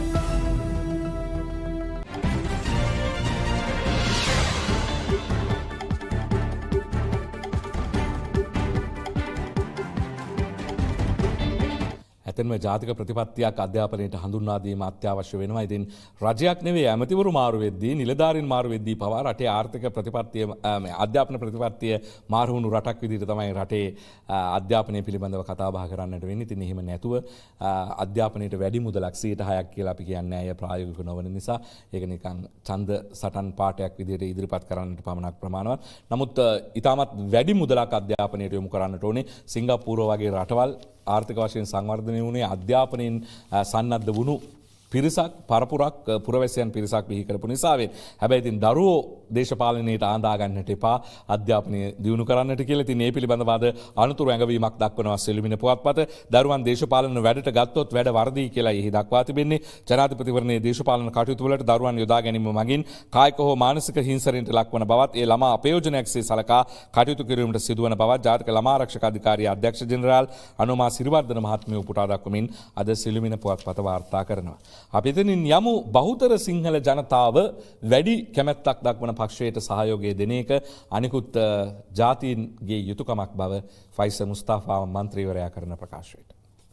S1: ඇතැන්ම ජාතික ප්‍රතිපත්තියක් අධ්‍යාපනයට හඳුන්වා දීම අත්‍යවශ්‍ය වෙනවා. ඉතින් රජයක් නෙවෙයි ඇමතිවරු මාරු වෙද්දී නිලධාරීන් මාරු වෙද්දී පවා රටේ ආර්ථික ප්‍රතිපත්තිය අධ්‍යාපන ප්‍රතිපත්තිය මාරු වුණු රටක් විදිහට තමයි රටේ අධ්‍යාපනය පිළිබඳව කතා බහ කරන්නට වෙන්නේ. ඉතින් එහෙම නැතුව අධ්‍යාපනයට වැඩි මුදලක් 106ක් කියලා අපි කියන්නේ අය ප්‍රායෝගික නොවන නිසා ඒක නිකන් ඡන්ද සටන් පාඩයක් විදිහට ඉදිරිපත් කරන්නට පමණක් ප්‍රමාණවත්. නමුත් ඊටමත් වැඩි මුදලක් අධ්‍යාපනයට යොමු කරන්නට ඕනේ. සිංගප්පූරුව වගේ රටවල් ආර්ථික වශයෙන් සංවර්ධනය වුණේ අධ්‍යාපනයෙන් සන්නද්ධ වුණු පිරිසක් පරපුරක් පුරවැසියන් පිරිසක් බිහි කරපු නිසාවෙන්. හැබැයි ඉතින් දරුවෝ දේශපාලනයට ආඳා ගන්නට එපා අධ්‍යාපනය දියුණු කරන්නට කියලා. ඉතින් මේ පිළිබඳව අද අනුතුරු ඇඟවීමක් දක්වනවා සෙලුමින පුවත්පත. දරුවන් දේශපාලන වැඩට ගත්තොත් වැඩ වර්ධී කියලා එහි දක්වා තිබෙන්නේ. ජනාධිපතිවරණයේ දේශපාලන කටයුතු වලට දරුවන් යොදා ගැනීම මගින් කායික හෝ මානසික හිංසනයට ලක්වන බවත් ඒ ළමා අපයෝජනයක්සේ සලකා කටයුතු කිරීමට සිදුවන බවත් ජාතික ළමා ආරක්ෂක අධිකාරිය අධ්‍යක්ෂ ජෙනරාල් අනුමා සිරිවර්ධන මහත්මිය උපුටා දක්වමින් අද සෙලුමින පුවත්පත වාර්තා කරනවා. අපි එතනින් යමු බහුතර සිංහල ජනතාව වැඩි කැමැත්තක් දක්වන පක්ෂයට සහයෝගය දෙන එක අනිකුත් ජාතීන්ගේ යුතුයකමක් බව ෆයිසර් මුස්තාෆා මන්ත්‍රීවරයා කරන ප්‍රකාශයට.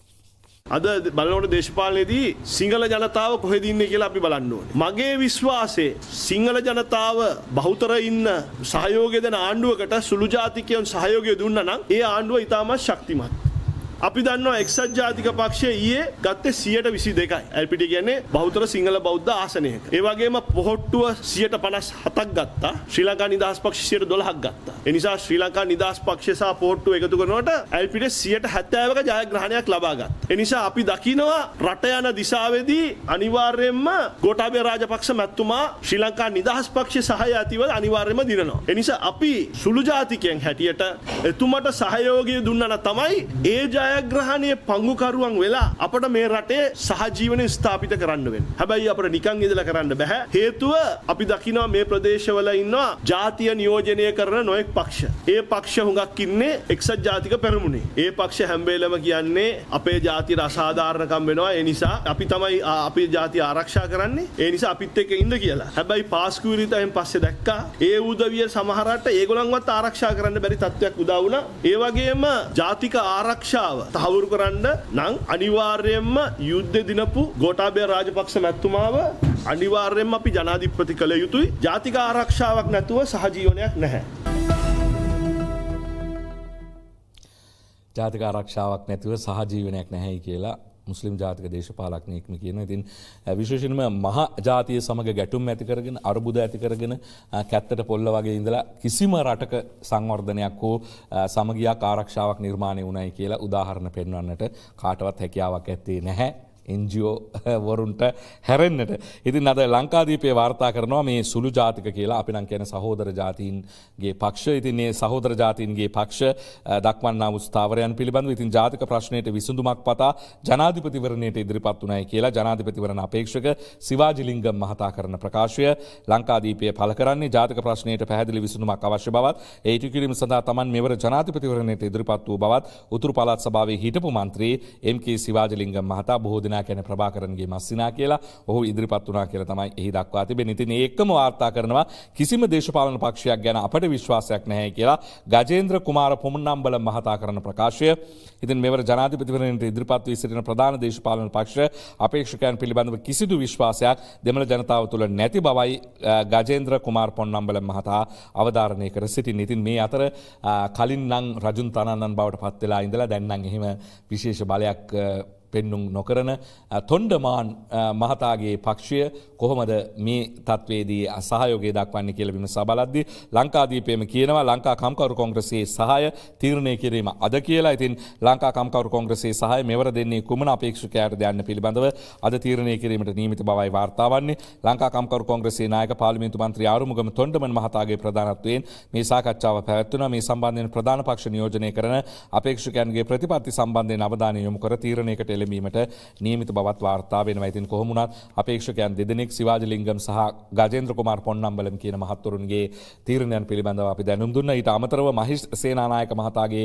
S12: අද බලනකොට දේශපාලනයේදී සිංහල ජනතාව කොහෙද ඉන්නේ කියලා අපි බලන්න ඕනේ. මගේ විශ්වාසය සිංහල ජනතාව බහුතර ඉන්න සහයෝගය දෙන ආණ්ඩුවකට සුළු ජාතිකයන් සහයෝගය දුන්නා නම් ඒ ආණ්ඩුව ඉතාමත් ශක්තිමත්. අපි දන්නවා එක්සත් ජාතික පක්ෂය ඊයේ ගත්තේ 122යි. LPT කියන්නේ බහුතර සිංහල බෞද්ධ ආසනයක. ඒ වගේම පොහොට්ටුව 157ක් ගත්තා. ශ්‍රී ලංකා නිදහස් පක්ෂය 112ක් ගත්තා. ඒ නිසා ශ්‍රී ලංකා නිදහස් පක්ෂය සහ පොහොට්ටුව එකතු කරනකොට LPT 170ක ජයග්‍රහණයක් ලබා ගත්තා. ඒ නිසා අපි දකිනවා රට යන දිශාවේදී අනිවාර්යයෙන්ම ගෝඨාභය රාජපක්ෂ මැතිතුමා ශ්‍රී ලංකා නිදහස් පක්ෂය සහාය ඇතිව අනිවාර්යයෙන්ම දිනනවා. ඒ නිසා අපි සුළු ජාතිකයන් හැටියට එතුමට සහයෝගය දුන්නා නම් තමයි ඒ ජයග්‍රහණයේ පංගුකරුවන් වෙලා අපට මේ රටේ සහජීවනය ස්ථාපිත කරන්න වෙන්නේ. හැබැයි අපිට නිකන් ඉඳලා කරන්න බෑ. හේතුව අපි දකිනවා මේ ප්‍රදේශවල ඉන්නවා ජාතිය නියෝජනය කරන නොයෙක් පක්ෂ. ඒ පක්ෂ හුඟක් ඉන්නේ එක්සත් ජාතික පෙරමුණේ. ඒ පක්ෂ හැම වෙලෙම කියන්නේ අපේ ජාතියට අසාධාරණකම් වෙනවා. ඒ නිසා අපි තමයි අපේ ජාතිය ආරක්ෂා කරන්නේ. ඒ නිසා අපිත් එක්ක ඉන්න කියලා. හැබැයි පාස්කු විරිතයෙන් පස්සේ දැක්කා ඒ උදවිය සමහරට ඒගොල්ලන්වත් ආරක්ෂා කරන්න බැරි තත්ත්වයක් උදා වුණා. ඒ වගේම ජාතික ආරක්ෂාව තහවුරු කරන්න නම් අනිවාර්යයෙන්ම යුද්ධ දිනපු ගෝඨාභය රාජපක්ෂ මැතිතුමාව අනිවාර්යයෙන්ම අපි ජනාධිපති කළ යුතුයි. ජාතික ආරක්ෂාවක් නැතුව සහජීවනයක් නැහැ.
S1: ජාතික ආරක්ෂාවක් නැතුව සහජීවනයක් නැහැයි කියලා මුස්ලිම් ජාතික දේශපාලඥයෙක්ම කියනවා. ඉතින් විශේෂයෙන්ම මහ ජාතිය සමග ගැටුම් ඇති කරගෙන අරුබුද ඇති කරගෙන කැත්තට පොල්ල වගේ ඉඳලා කිසිම රටක සංවර්ධනයක් හෝ සමගියක් ආරක්ෂාවක් නිර්මාණය වුණයි කියලා උදාහරණ පෙන්වන්නට කාටවත් හැකියාවක් ඇත්තේ නැහැ. NGO වරුන්ට හැරෙන්නට. ඉතින් අද ලංකාදීපේ වාර්තා කරනවා මේ සුළු ජාතික කියලා අපි නම් කියන සහෝදර ජාතීන්ගේ පක්ෂ. ඉතින් මේ සහෝදර ජාතීන්ගේ පක්ෂ දක්වන්නා වූ ස්ථාවරයන් පිළිබඳව ඉතින් ජාතික ප්‍රශ්නයට විසඳුමක් පතා ජනාධිපතිවරණයට ඉදිරිපත් වුණයි කියලා ජනාධිපතිවරණ අපේක්ෂක සිවාජිලිංගම් මහතා කරන ප්‍රකාශය ලංකාදීපේ පළ කරන්නේ ජාතික ප්‍රශ්නයට පැහැදිලි විසඳුමක් අවශ්‍ය බවත් ඒ ඉටු කිරීම සඳහා තමන් මෙවර ජනාධිපතිවරණයට ඉදිරිපත් වූ බවත් උතුරු පළාත් සභාවේ හිටපු මන්ත්‍රී MK සිවාජිලිංගම් මහතා බොහෝ මස්සිනා කියන්නේ ප්‍රභාකරන්ගේ මස්සිනා කියලා. ඔහු ඉදිරිපත් වුණා කියලා තමයි එහි දක්වා තිබෙන්නේ. ඉතින් ඒකම වාර්තා කරනවා කිසිම දේශපාලන පක්ෂයක් ගැන අපට විශ්වාසයක් නැහැ කියලා ගජේන්ද්‍ර කුමාර පොමුණම්බල මහතා කරන ප්‍රකාශය. ඉතින් මෙවර ජනාධිපතිවරණයට ඉදිරිපත් වී සිටින ප්‍රධාන දේශපාලන පක්ෂ අපේක්ෂකයන් පිළිබඳව කිසිදු විශ්වාසයක් දෙමළ ජනතාව තුළ නැති බවයි ගජේන්ද්‍ර කුමාර පොන්නම්බල මහතා අවධාරණය කර සිටින්නේ. ඉතින් මේ අතර කලින් නම් රජුන් තනන්නන් බවට පත් වෙලා ඉඳලා දැන් නම් එහෙම විශේෂ බලයක් පෙන්නුම් නොකරන තොණ්ඩමාන් මහතාගේ පක්ෂය කොහොමද මේ තත්වයේදී සහයෝගය දක්වන්නේ කියලා විමසා බලද්දී ලංකාදීපයේම කියනවා ලංකා කම්කරු කොංග්‍රසයේ සහාය තීරණය කිරීම අද කියලා. ඉතින් ලංකා කම්කරු කොංග්‍රසයේ සහාය මෙවර දෙන්නේ කුමන අපේක්ෂකයාටද යන්න පිළිබඳව අද තීරණය කිරීමට නියමිත බවයි වාර්තා වන්නේ. ලංකා කම්කරු කොංග්‍රසයේ නායක පාර්ලිමේන්තු මන්ත්‍රී ආරුමුගම තොණ්ඩමන් මහතාගේ ප්‍රධානත්වයෙන් මේ සාකච්ඡාව පැවැත්වුණා. මේ සම්බන්ධයෙන් ප්‍රධාන පක්ෂ නියෝජනය කරන අපේක්ෂකයන්ගේ ප්‍රතිපත්ති සම්බන්ධයෙන් අවධානය යොමු කර තීරණයකට එළඹීමට නියමිත බවත් වාර්තා වෙනවා. ඉතින් කොහොම වුණත් අපේක්ෂකයන් දෙදෙනෙක් සිවාජලිංගම් සහ ගජේන්ද්‍ර කුමාර පොන්නම්බලම් කියන මහත්වරුන්ගේ තීරණයන් පිළිබඳව අපි දැනුම් දුන්නා. ඊට අමතරව මහිෂ් සේනානායක මහතාගේ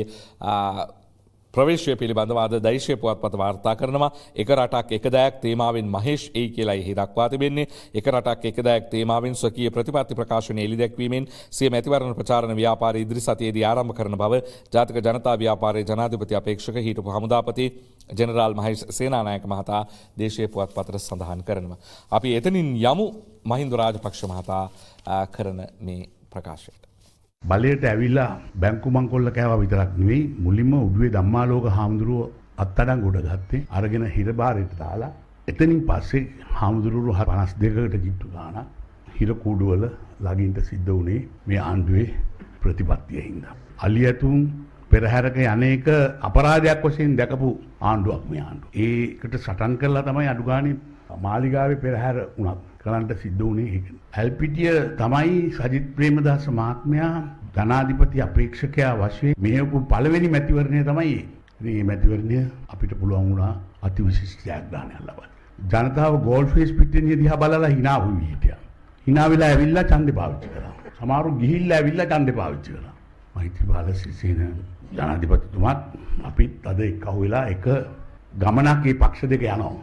S1: ප්‍රවේශය පිළිබඳව අද දෛශ්‍ය පුවත්පත වාර්තා කරනවා. එක රටක් එක දෑයක් තේමාවෙන් මහේෂ් එයි කියලා එහි දක්වා තිබෙන්නේ. එක රටක් එක දෑයක් තේමාවෙන් ස්වකීය ප්‍රතිපත්ති ප්‍රකාශනය එළි දැක්වීමෙන් සිය මැතිවරණ ප්‍රචාරණ ව්‍යාපාරය ඉදිරි සතියේදී ආරම්භ කරන බව ජාතික ජනතා ව්‍යාපාරයේ ජනාධිපති අපේක්ෂක හිටපු හමුදාපති ජෙනරාල් මහේෂ් සේනානායක මහතා දේශීය පුවත්පතට සඳහන් කරනවා. අපි එතනින් යමු මහින්ද රාජපක්ෂ මහතා කරන මේ ප්‍රකාශයට.
S13: බලයට ඇවිල්ලා බැංකු මංකොල්ල කෑවා විතරක් නෙවෙයි මුලින්ම උඩුවේ ධම්මාලෝක හාමුදුරුව අත්අඩංගුවට ගත්තේ අරගෙන හිරබාරයට දාලා එතනින් පස්සේ හාමුදුරුවෝ 52කට කිට්ටු ගානක් හිර කූඩුවල ළඟින්ට සිද්ධ වුණේ මේ ආණ්ඩුවේ ප්‍රතිපත්තිය හින්දා. අලියතුන් පෙරහැරක යන්නේක අපරාධයක් වශයෙන් දැකපු ආණ්ඩුවක් මේ ආණ්ඩුව. ඒකට සටන් කරලා තමයි අඩු ගානේ මාලිගාවේ පෙරහැර උනත් කරන්නට සිද්ධ වුණේ ඒක. ඇල්පිටිය තමයි සජිත් ප්‍රේමදාස මහත්මයා ජනාධිපති අපේක්ෂකයා වශයෙන් මෙහෙවපු පළවෙනි මැතිවරණය තමයි. මේ මැතිවරණය අපිට පුළුවන් වුණා අතිවිශිෂ්ට ජයග්‍රහණයක් ලබන්න. ජනතාව ගෝල් ෆේස් පිටින් දිහා බලලා hina වුණා හිටියා. hina වෙලා ඇවිල්ලා ඡන්දේ පාවිච්චි කරා. සමහරු ගිහිල්ලා ඇවිල්ලා ඡන්දේ පාවිච්චි කරා. මෛත්‍රීපාල සිරිසේන ජනාධිපතිතුමාත් අපිත් අද එක්කහුව වෙලා එක ගමනක් මේ පක්ෂ දෙක යනවා.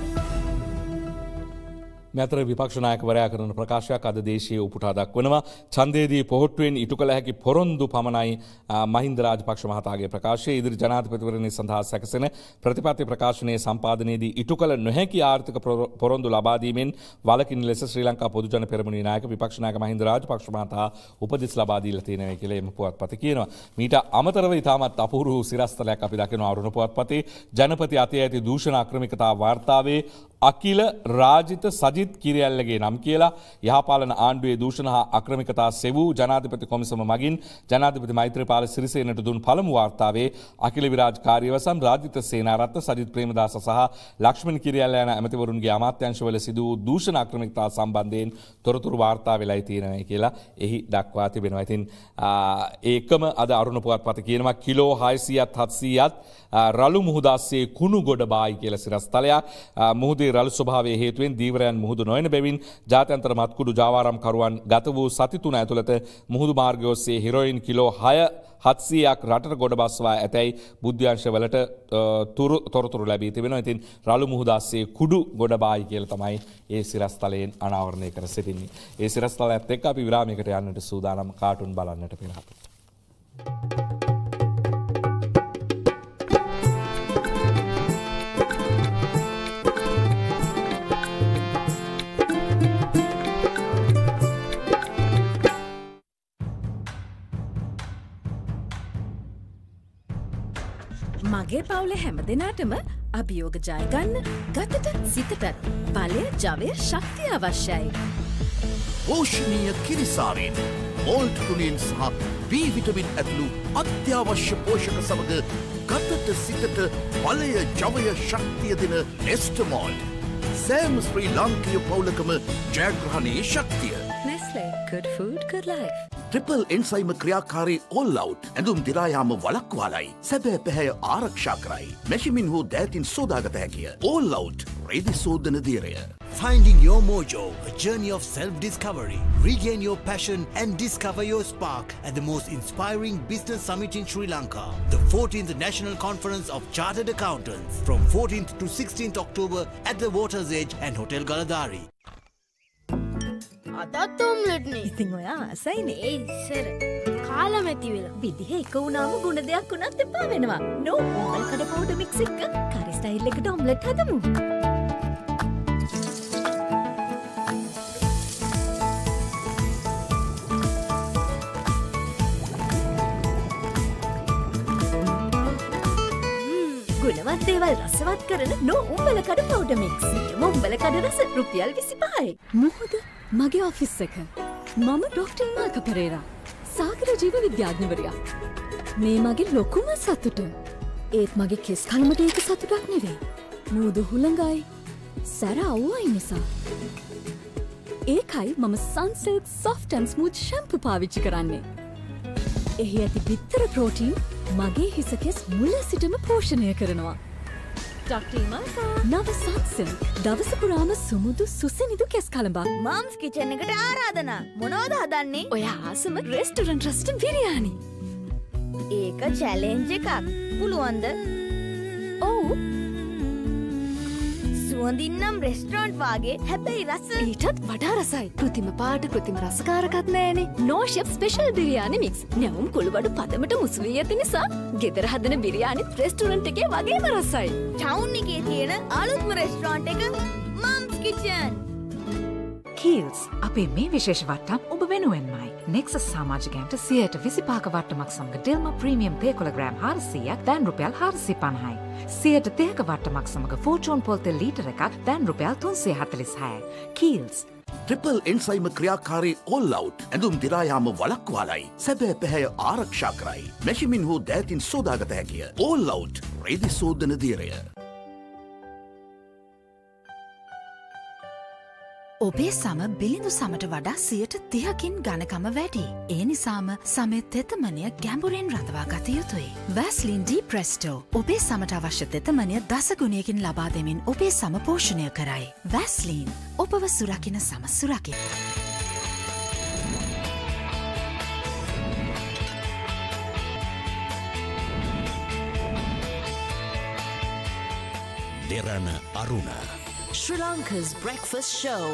S1: මෙතර විපක්ෂ නායකවරයා කරන ප්‍රකාශයක් අද දේශීය උපුටා දක්වනවා. ඡන්දයේදී පොහොට්ටුවෙන් ඉටු කළ හැකි පොරොන්දු පමණයි මහින්ද රාජපක්ෂ මහතාගේ ප්‍රකාශය. ඉදිරි ජනාධිපතිවරණය සඳහා සැකසෙන ප්‍රතිපත්ති ප්‍රකාශනයේ සම්පාදනයේදී ඉටු කළ නොහැකි ආර්ථික පොරොන්දු ලබා දීමෙන් වළකින ලෙස ශ්‍රී ලංකා පොදු ජන පෙරමුණේ නායක විපක්ෂ නායක මහින්ද රාජපක්ෂ මහතා උපදෙස් ලබා දීලා තියෙනවා කියලා එම පුවත්පත කියනවා. මීට අමතරව ඉතාමත් අපූර්ව සිරස්තලයක් අපි දකිනවා අරුණ පුවත්පතේ ජනපති අතේ ඇති දූෂණ අක්‍රමිකතා වාර්තාවේ අකිල රාජිත සජිත් කිරියල්ලගේ නම් කියලා යහපාලන ආණ්ඩුවේ දූෂණ හා අක්‍රමිකතා සෙවූ ජනාධිපති කොමිසම මගින් ජනාධිපති මෛත්‍රීපාල සිරිසේනට දුන් පළමු වාර්තාවේ අකිල විරාජ් කාර්යවසම් රාජිත සේනාරත්න සජිත් ප්‍රේමදාස සහ ලක්ෂ්මන් කිරියල්ල යන ඇමතිවරුන්ගේ අමාත්‍යාංශවල සිදු වූ දූෂණ අක්‍රමිකතා සම්බන්ධයෙන් තොරතුරු වාර්තා වෙලායි තියෙනවා කියලා එහි දක්වා තිබෙනවා. ඉතින් ඒකම අද අරුණ පුවත්පත කියනවා කිලෝ 600ත් 700ත් රළු මුහුදාස්සේ කුණු ගොඩ බායි කියලා සිරස්තලයක්. මුහුදේ රළු ස්වභාවයේ හේතුවෙන් දීවරයන් මුහුදු නොයන බැවින් ජාත්‍යන්තර මත්කුඩු ජාවාරම්කරුවන් ගත වූ සති 3 ඇතුළත මුහුදු මාර්ගය ඔස්සේ හෙරොයින් කිලෝ 700ක් රටට ගොඩ බස්වා ඇතැයි බුද්ධ්‍යංශවලට තොරතුරු ලැබී තිබෙනවා. ඉතින් රළු මුහුදාස්සේ කුඩු ගොඩ බායි කියලා තමයි ඒ සිරස්තලයෙන් අනාවරණය කර සිටින්නේ. ඒ සිරස්තලයත් එක්ක අපි විරාමයකට යන්නට සූදානම් කාටුන් බලන්නට පෙර අපිට.
S3: මගේ පවුලේ හැම දෙනාටම අභියෝග ජයගන්න ගතට සිතට බලය ජවය ශක්තිය අවශ්‍යයි.
S2: පෝෂණීය කිරිසාරයෙන් මෝල්ට් තුනෙන් සහ B විටමින් ඇතුළු අත්‍යවශ්‍ය පෝෂක සමග ගතට සිතට බලය ජවය ශක්තිය දෙන නෙස්ටමෝල්ට්. සෑම ශ්‍රී ලාංකීය පවුලකම ජයග්‍රහණයේ ශක්තිය.
S7: Nestle, good food, good life.
S2: Triple enzyme ක්‍රියාකාරී ඕල් අවුට් ඇඳුම් දිරායාම වළක්වාලයි. සැබෑ පැහැය ආරක්ෂා කරයි. මැෂිමින් හෝ දෑතින් සෝදාගත හැකිය. ඕල් අවුට් රේදි සෝදන දීරය.
S16: Finding your mojo, a journey of self-discovery. Regain your passion and discover your spark at the most inspiring business summit in Sri Lanka. The 14th National Conference of Chartered Accountants from 14th to 16th October at the Water's Edge and Hotel Galadari.
S5: අදත් ඔම්ලට්නේ.
S3: ඉතින් ඔයා ආසයිනේ.
S5: ඒ ඉස්සර කාලා මැති වෙලා.
S3: විදිහ එක වුණාම ගුණ දෙයක් වුණත් එපා වෙනවා. නෝ ඕල් කඩ පවුඩර් මික්ස් එක කරි ස්ටයිල් එකට ඔම්ලට් හදමු. ගුණවත් දේවල් රසවත් කරන නෝ උඹල කඩ පවුඩර් මික්ස්. නියම උඹල කඩ රස රුපියල් 25යි. මොහොත මගේ ඔෆිස් එක. මම ඩොක්ටර් මාක පෙරේරා. සාගර ජීව විද්‍යාඥවරයා. මේ මගේ ලොකුම සතුට. ඒත් මගේ කෙස් කලමට ඒක සතුටක් නෙවෙයි. නූදු හුළඟයි සැර අවුවයි නිසා. ඒකයි මම Sunsilk soft and smooth shampoo පාවිච්චි කරන්නේ. එහි ඇති බිත්තර ප්‍රෝටීන් මගේ හිසකෙස් මුල සිටම පෝෂණය කරනවා. ඩොක්ටර් මාකා නව සන්සිල්ක් දවස පුරාම සුමුදු සුසිනිදු කෙස් කලඹක්.
S5: මම්ස් කිචන් එකට ආරාධනා. මොනවද හදන්නේ?
S3: ඔය ආසම රෙස්ටොරන්ට් රෙස්ටන් බිරියානි.
S5: ඒක චැලෙන්ජ් එකක්. පුළුවන්ද?
S3: ඔව්.
S5: සුවඳින්නම් රෙස්ටොරන්ට් වාගේ හැබැයි රස
S3: ඊටත් වඩා රසයි. කෘතිම පාට කෘතිම රසකාරකත් නෑනේ. No chef special biryani mix. නැවුම් කුළුබඩු පදමට මුසු වී ඇති නිසා ගෙදර හදන බිරියානිත් රෙස්ටොරන්ට් එකේ වගේම රසයි.
S5: ටවුන් එකේ තියෙන අලුත්ම රෙස්ටොරන්ට් එක මම්ස් කිචන්.
S7: කීල්ස් අපේ මේ විශේෂ වට්ටම් ඔබ වෙනුවෙන්මයි. නෙක්සස් සමාජිකයන්ට 25% වට්ටමක් සමග ඩිල්ම ප්‍රීමියම් පේ කිලෝග්‍රෑම් 400ක් දැන් රුපියල් 450යි. 30% වට්ටමක් සමග ෆෝචූන් පොල් තෙල් ලීටර එකක් දැන් රුපියල් 346යි. කීල්ස්
S2: ට්‍රිපල් එන්සයිම ක්‍රියාකාරී ඕල් අවුට් ඇඳුම් දිරායාම වළක්වාලයි. සැබෑ පැහැය ආරක්ෂා කරයි. මැෂිමින් හෝ දෑතින් සෝදාගත හැකිය. ඕල් අවුට් රේදි සෝදන දීරය.
S17: ඔබේ සම බිලිඳු සමට වඩා 30%කින් ගණකම වැඩි. ඒ නිසාම සමේ තෙතමනය ගැඹුරෙන් රඳවා ගත යුතුයි. වැස්ලින් ඩී ප්‍රෙස්ටෝ ඔබේ සමට අවශ්‍ය තෙතමනය දසගුණයකින් ලබා දෙමින් ඔබේ සම පෝෂණය කරයි. වැස්ලීන් ඔබව සුරකින සම සුරකින.
S16: දෙරණ අරුණ
S17: Sri Lanka's breakfast show.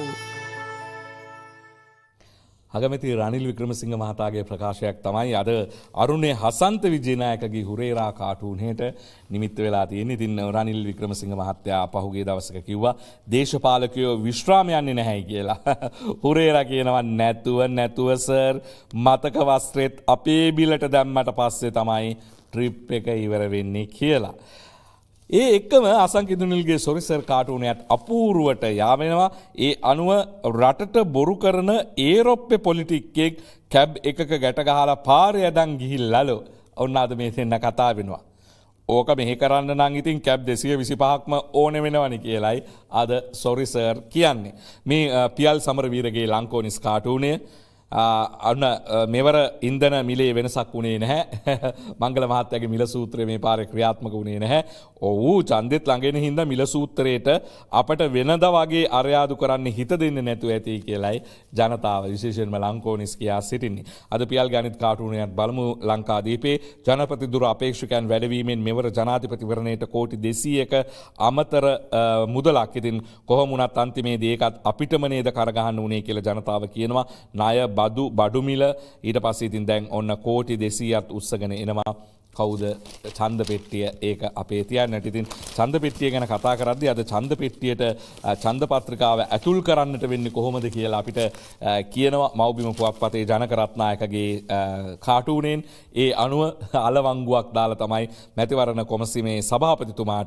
S1: අගමැති රනිල් වික්‍රමසිංහ මහතාගේ ප්‍රකාශයක් තමයි අද අරුණේ හසන්ත විජේනායකගේ හුරේරා කාටූන්හට නිමිත්ත වෙලා තියෙන්නේ. ඉතින් රනිල් වික්‍රමසිංහ මහත්තයා පහුගිය දවසක කිව්වා දේශපාලකයෝ විශ්‍රාම යන්නේ නැහැ කියලා. හුරේරා කියනවා නැතුව සර් මතක වස්ත්‍රෙත් අපේ බිලට දැම්මට පස්සේ තමයි ට්‍රිප් එක ඉවර වෙන්නේ කියලා. ඒ එක්කම අසංකිදුනිල්ගේ සොරිසර් කාටූනයත් අපූරුවට යාවෙනවා. ඒ අනුව රටට බොරු කරන ඒරොප්පෙ පොලිටික්කෙක් කැබ් එකක ගැටගහලා පාරය ඇදන් ගිහිල්ලලු. ඔන්න අද මේ දෙන්න කතා වෙනවා. ඕක මෙහෙ කරන්න නම් ඉතින් කැබ් 225ක්ම ඕන වෙනවනි කියලයි අද සොරිසර් කියන්නේ. මේ පියල් සමරවීරගේ ලංකෝනිස් කාටූනය අන්න මෙවර ඉන්දන මිලේ වෙනසක් වුණේ නැහැ. මංගල මහත්තයාගේ මිල සූත්‍රය මේ පාරේ ක්‍රියාත්මක වුණේ නැහැ. ඔව් ඡන්දෙත් ළඟෙන හින්දා මිල සූත්‍රයට අපට වෙනද වගේ අරයාදු කරන්න හිත දෙන්නේ නැතුව ඇති කියලයි ජනතාව විශේෂයෙන්ම ලංකෝනිස් කියා සිටින්නේ. අද පියල් ගණිත කාටූනයක් බලමු. ලංකාදීපේ ජනපති දුර අපේක්ෂකයන් වැඩිවීමෙන් මෙවර ජනාධිපතිවරණයට කෝටි 200ක අමතර මුදලක්. ඉතින් කොහොම වුණත් අන්තිමේදී ඒකත් අපිටම නේද කරගහන්න උනේ කියලා ජනතාව කියනවා. ණය බඩු මිල ඊට පස්සේ ඉතින් දැන් ඔන්න කෝටි 200ක් උස්සගෙන එනවා. කවුද ඡන්ද පෙට්ටිය ඒක අපේ තියන්නට. ඉතින් ඡන්ද පෙට්ටිය ගැන කතා කරද්දී අද ඡන්ද පෙට්ටියට ඡන්ද පත්‍රිකාව ඇතුල් කරන්නට වෙන්නේ කොහොමද කියලා අපිට කියනවා මව්බිම පුවත්පතේ ජනක රත්නායකගේ කාටූනෙන්. ඒ අනුව අලවංගුවක් දාලා තමයි මැතිවරණ කොමසීමේ සභාපතිතුමාට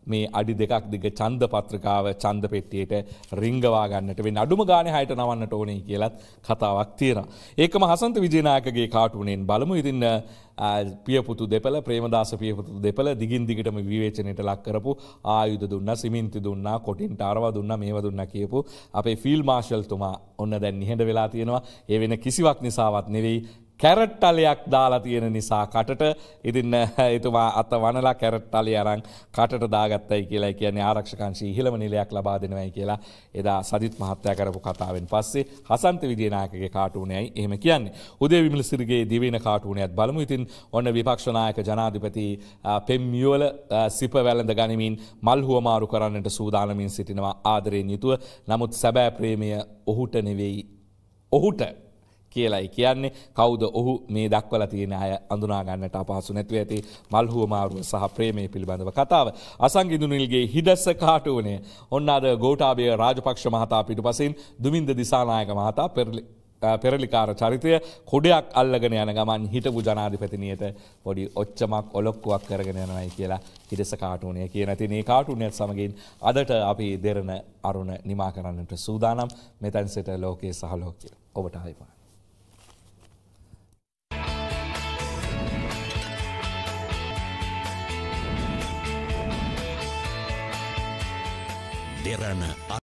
S1: මේ අඩි දෙකක් දිග ඡන්ද පත්‍රිකාව ඡන්ද පෙට්ටියට රිංගවා ගන්නට වෙන අඩුම ගානේ 6ට නවන්නට ඕනේ කියලත් කතාවක් තියෙනවා. ඒකම හසන්ත විජේනායකගේ කාටුනෙන් බලමු. ඉතින් පියපුතු දෙපළ ප්‍රේමදාස පියපුතු දෙපළ දිගින් දිගටම විවේචනයට ලක් කරපු ආයුධ දුන්නා, සිමෙන්ති දුන්නා, කොටින්ට අරව දුන්නා, මේව දුන්නා කියපු අපේ ෆීල්ඩ් මාර්ෂල් තුමා ඔන්න දැන් නිහඬ වෙලා තියෙනවා. ඒ වෙන කිසිවක් නිසාවත් නෙවෙයි කැරට් තලයක් දාලා තියෙන නිසා කටට. ඉතින් එතුමා අත වනලා කැරට් තලිය අරන් කටට දාගත්තයි කියලා කියන්නේ ආරක්ෂකංශී ඉහළම නිලයක් ලබා දෙනවයි කියලා එදා සජිත් මහත්තයා කරපු කතාවෙන් පස්සේ හසන්ත විජේනායකගේ කාටුනයයි එහෙම කියන්නේ. උදේ විමලසිරිගේ දිවින කාටුනයත් බලමු. ඉතින් ඔන්න විපක්ෂ නායක ජනාධිපති පෙම්මියවල සිප වැළඳ ගනිමින් මල් හුවමාරු කරන්නට සූදානමින් සිටිනවා ආදරයෙන් යුතුව. නමුත් සැබෑ ප්‍රේමය ඔහුට නෙවෙයි ඔහුට කියලායි කියන්නේ. කවුද ඔහු මේ දක්වලා තියෙන අය අඳුනා ගන්නට අපහසු නැතුව ඇති මල් හුවමාරුව සහ ප්‍රේමය පිළිබඳව කතාව. අසංගිඳුනිල්ගේ හිඩස්ස කාටුනේ ඔන්න අද ගෝඨාභය රාජපක්ෂ මහතා පිටුපසින් දුමින්ද දිසානායක මහතා පෙරලිකාර චරිතය කොඩයක් අල්ලගෙන යන ගමන් හිටපු ජනාධිපතිනියට පොඩි ඔච්චමක් ඔලොක්කුවක් කරගෙන යනවායි කියලා හිඩස්ස කාටුනේ කියන. ඉතින් මේ කාටුනේත් සමගින් අදට අපි දෙරණ අරුණ නිමා කරන්නට සූදානම්. මෙතෙන් සිට ලෝකයේ සහ ලෝකයේ ඔබට ආයිබෝන්.
S16: Derana